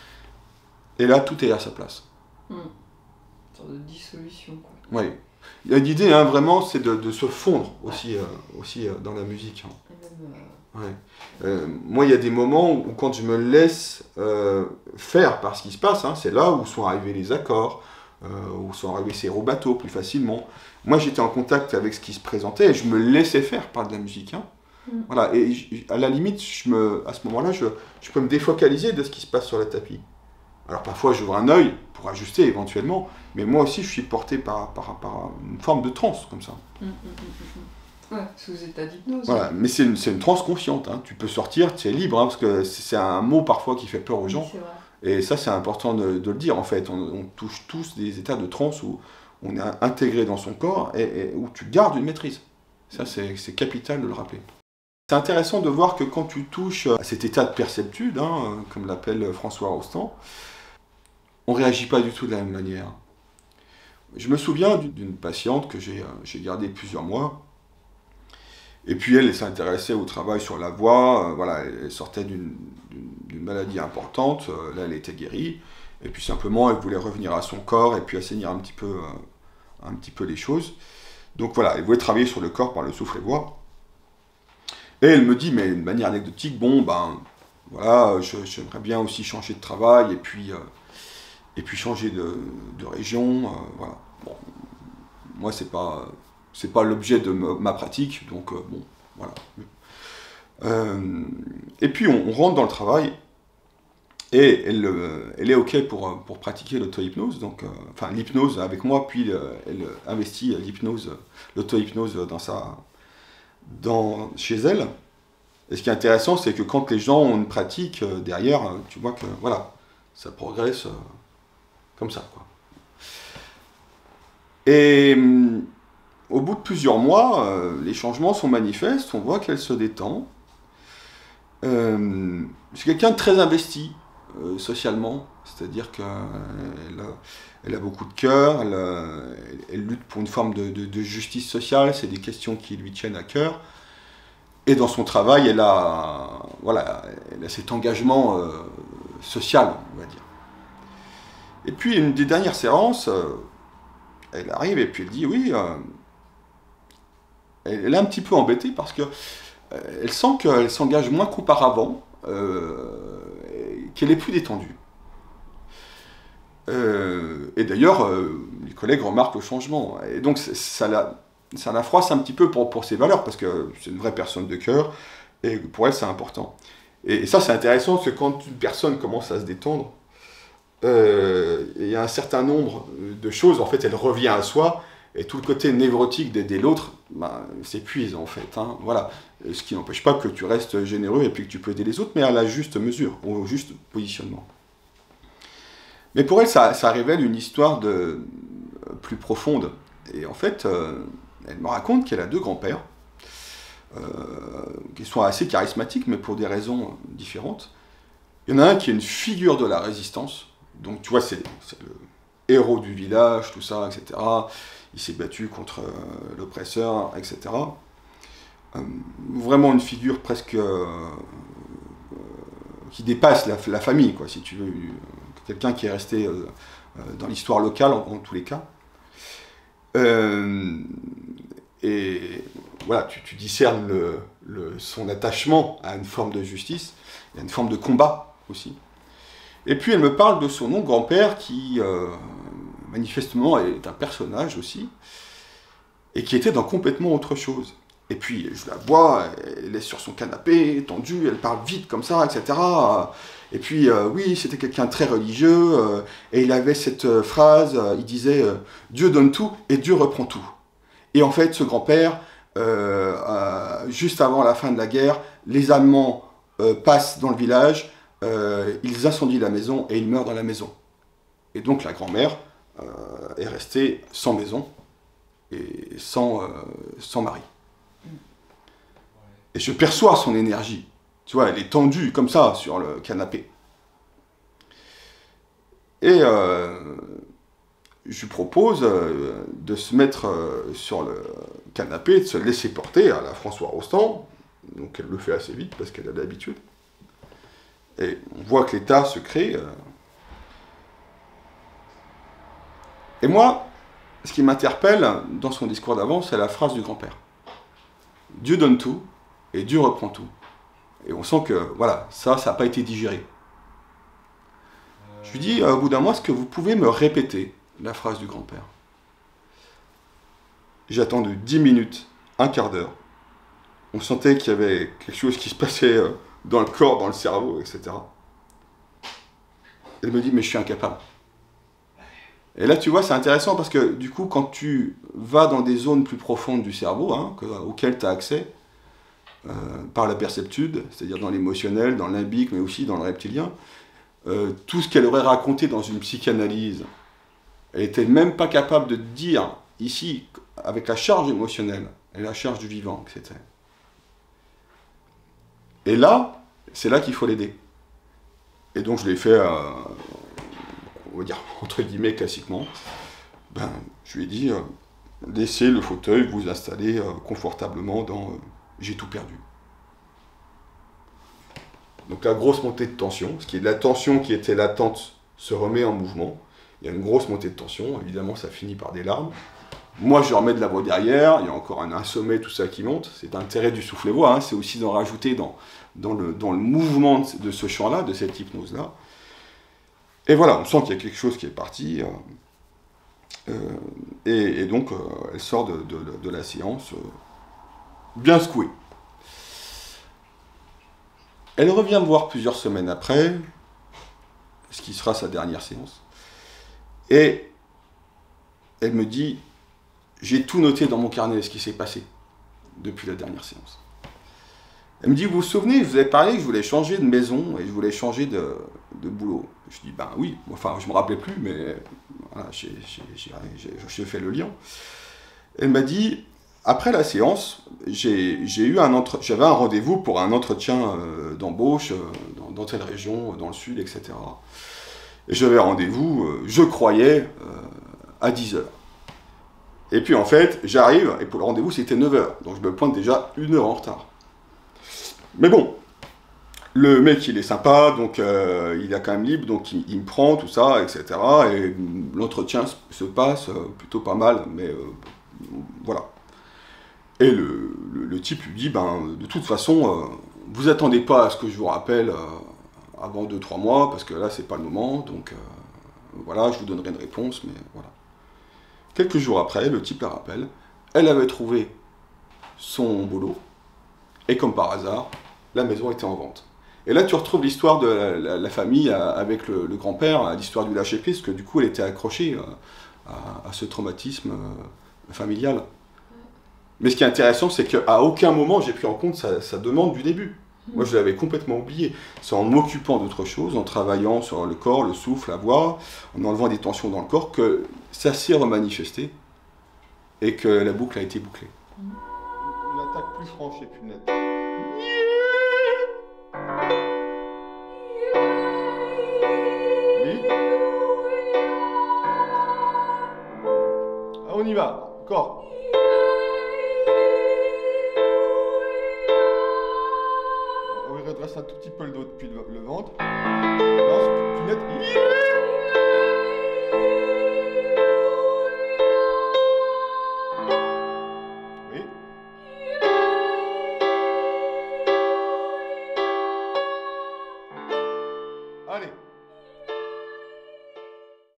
Et là, tout est à sa place. Mmh. Une sorte de dissolution, quoi. Oui. L'idée, hein, vraiment, c'est de, de se fondre aussi, euh, aussi euh, dans la musique. Hein. Même, euh... Ouais. Euh, moi, il y a des moments où, quand je me laisse euh, faire par ce qui se passe, hein, c'est là où sont arrivés les accords, euh, où sont arrivés ces rubato plus facilement. Moi, j'étais en contact avec ce qui se présentait et je me laissais faire par de la musique. Hein. Mm. Voilà. Et je, à la limite, je me, à ce moment-là, je, je peux me défocaliser de ce qui se passe sur le tapis. Alors parfois, j'ouvre un œil pour ajuster éventuellement, mais moi aussi, je suis porté par, par, par une forme de transe, comme ça. Mm, mm, mm, mm. Ouais, sous état d'hypnose. Voilà, mais c'est une, c'est une transe consciente. Hein. Tu peux sortir, tu es libre, hein, parce que c'est un mot parfois qui fait peur aux gens. Oui, c'est vrai. Et ça, c'est important de, de le dire, en fait. On, on touche tous des états de transe où on est intégré dans son corps et, et où tu gardes une maîtrise. Ça, c'est, c'est capital de le rappeler. C'est intéressant de voir que quand tu touches à cet état de perceptude, hein, comme l'appelle François Rostand, on ne réagit pas du tout de la même manière. Je me souviens d'une patiente que j'ai, j'ai gardée plusieurs mois. Et puis elle, elle s'intéressait au travail sur la voix. Euh, voilà, elle sortait d'une, d'une, d'une maladie importante. Euh, là, elle était guérie. Et puis simplement, elle voulait revenir à son corps et puis assainir un petit peu, euh, un petit peu les choses. Donc voilà, elle voulait travailler sur le corps par le souffle et voix. Et elle me dit, mais d'une manière anecdotique, bon, ben, voilà, je, j'aimerais bien aussi changer de travail et puis, euh, et puis changer de, de région. Euh, voilà. Bon, moi, c'est pas... c'est pas l'objet de ma pratique, donc euh, bon, voilà. Euh, et puis on, on rentre dans le travail, et elle, euh, elle est OK pour, pour pratiquer l'auto-hypnose, donc, euh, enfin l'hypnose avec moi, puis euh, elle investit l'hypnose, l'auto-hypnose dans sa, dans, chez elle. Et ce qui est intéressant, c'est que quand les gens ont une pratique euh, derrière, tu vois que voilà, ça progresse euh, comme ça, quoi. Et au bout de plusieurs mois, euh, les changements sont manifestes, on voit qu'elle se détend. Euh, c'est quelqu'un de très investi euh, socialement, c'est-à-dire qu'elle a, elle a beaucoup de cœur, elle, elle, elle lutte pour une forme de, de, de justice sociale, c'est des questions qui lui tiennent à cœur. Et dans son travail, elle a, voilà, elle a cet engagement euh, social, on va dire. Et puis, une des dernières séances, euh, elle arrive et puis elle dit, oui, euh, elle est un petit peu embêtée parce que euh, elle sent qu'elle s'engage moins qu'auparavant, euh, qu'elle est plus détendue. Euh, et d'ailleurs, euh, les collègues remarquent le changement. Et donc, ça la, ça la froisse un petit peu pour, pour ses valeurs, parce que c'est une vraie personne de cœur, et pour elle, c'est important. Et, et ça, c'est intéressant, parce que quand une personne commence à se détendre, euh, il y a un certain nombre de choses, en fait, elle revient à soi, et tout le côté névrotique d'aider l'autre, bah, s'épuise en fait. Hein, voilà. Ce qui n'empêche pas que tu restes généreux et puis que tu peux aider les autres, mais à la juste mesure, au juste positionnement. Mais pour elle, ça, ça révèle une histoire de, euh, plus profonde. Et en fait, euh, elle me raconte qu'elle a deux grands-pères, euh, qui sont assez charismatiques, mais pour des raisons différentes. Il y en a un qui est une figure de la résistance. Donc tu vois, c'est, c'est le héros du village, tout ça, et cetera. Il s'est battu contre euh, l'oppresseur, et cetera. Euh, vraiment une figure presque euh, qui dépasse la, la famille, quoi, si tu veux. Quelqu'un qui est resté euh, dans l'histoire locale, en, en tous les cas. Euh, et voilà, tu, tu discernes le, le, son attachement à une forme de justice, à une forme de combat aussi. Et puis elle me parle de son oncle grand-père qui, euh, manifestement, est un personnage aussi, et qui était dans complètement autre chose. Et puis je la vois, elle est sur son canapé, tendue, elle parle vite comme ça, et cetera. Et puis euh, oui, c'était quelqu'un de très religieux, euh, et il avait cette euh, phrase, euh, il disait euh, « Dieu donne tout et Dieu reprend tout ». Et en fait, ce grand-père, euh, euh, juste avant la fin de la guerre, les Allemands euh, passent dans le village, euh, ils incendient la maison et il meurt dans la maison. Et donc la grand-mère euh, est restée sans maison et sans, euh, sans mari. Et je perçois son énergie. Tu vois, elle est tendue comme ça sur le canapé. Et euh, je lui propose euh, de se mettre euh, sur le canapé, de se laisser porter à la François Rostand. Donc elle le fait assez vite parce qu'elle a l'habitude. Et on voit que l'état se crée. Euh. Et moi, ce qui m'interpelle dans son discours d'avant, c'est la phrase du grand-père. Dieu donne tout et Dieu reprend tout. Et on sent que, voilà, ça, ça n'a pas été digéré. Je lui dis, au bout d'un mois, est-ce que vous pouvez me répéter la phrase du grand-père? J'attends de dix minutes, un quart d'heure. On sentait qu'il y avait quelque chose qui se passait dans le corps, dans le cerveau, et cetera. Elle me dit, mais je suis incapable. Et là, tu vois, c'est intéressant parce que, du coup, quand tu vas dans des zones plus profondes du cerveau, hein, que, auxquelles tu as accès, euh, par la perceptude, c'est-à-dire dans l'émotionnel, dans le limbique, mais aussi dans le reptilien, euh, tout ce qu'elle aurait raconté dans une psychanalyse, elle n'était même pas capable de dire, ici, avec la charge émotionnelle et la charge du vivant que c'était. Et là, c'est là qu'il faut l'aider. Et donc je l'ai fait, euh, on va dire, entre guillemets, classiquement. Ben, je lui ai dit, euh, laissez le fauteuil vous installer euh, confortablement dans euh, « j'ai tout perdu ». Donc la grosse montée de tension, ce qui est de la tension qui était latente, se remet en mouvement. Il y a une grosse montée de tension, évidemment ça finit par des larmes. Moi je remets de la voix derrière, il y a encore un, un sommet, tout ça qui monte. C'est l'intérêt du souffle-voix, hein, c'est aussi d'en rajouter dans, dans, le, dans le mouvement de, de ce chant-là, de cette hypnose-là. Et voilà, on sent qu'il y a quelque chose qui est parti. Euh, euh, et, et donc euh, elle sort de, de, de la séance euh, bien secouée. Elle revient me voir plusieurs semaines après, ce qui sera sa dernière séance, et elle me dit, j'ai tout noté dans mon carnet, ce qui s'est passé depuis la dernière séance. Elle me dit, vous vous souvenez, je vous avais parlé que je voulais changer de maison et je voulais changer de, de boulot. Je dis, ben oui, enfin je ne me rappelais plus, mais voilà, j'ai fait le lien. Elle m'a dit, après la séance, j'ai eu un entre... j'avais un rendez-vous pour un entretien euh, d'embauche euh, dans, dans telle région, dans le sud, et cetera. Et j'avais rendez-vous, euh, je croyais, euh, à dix heures. Et puis en fait, j'arrive, et pour le rendez-vous, c'était neuf heures. Donc je me pointe déjà une heure en retard. Mais bon, le mec, il est sympa, donc euh, il est quand même libre, donc il, il me prend, tout ça, et cetera. Et l'entretien se passe euh, plutôt pas mal, mais euh, voilà. Et le, le, le type lui dit, ben, de toute façon, euh, vous attendez pas à ce que je vous rappelle euh, avant deux trois mois, parce que là, c'est pas le moment, donc euh, voilà, je vous donnerai une réponse, mais voilà. Quelques jours après, le type la rappelle, elle avait trouvé son boulot, et comme par hasard, la maison était en vente. Et là, tu retrouves l'histoire de la, la, la famille avec le, le grand-père, l'histoire du lâcher-prise, parce que du coup, elle était accrochée à, à ce traumatisme familial. Mais ce qui est intéressant, c'est qu'à aucun moment, j'ai pris en compte sa, sa demande du début. Moi, je l'avais complètement oublié. C'est en m'occupant d'autre chose, en travaillant sur le corps, le souffle, la voix, en enlevant des tensions dans le corps, que ça s'est remanifesté et que la boucle a été bouclée. Une attaque plus franche et plus nette. Oui. Ah, on y va, encore. redresse un tout petit peu le dos depuis le, le ventre. Lance, plus net. Oui. Allez.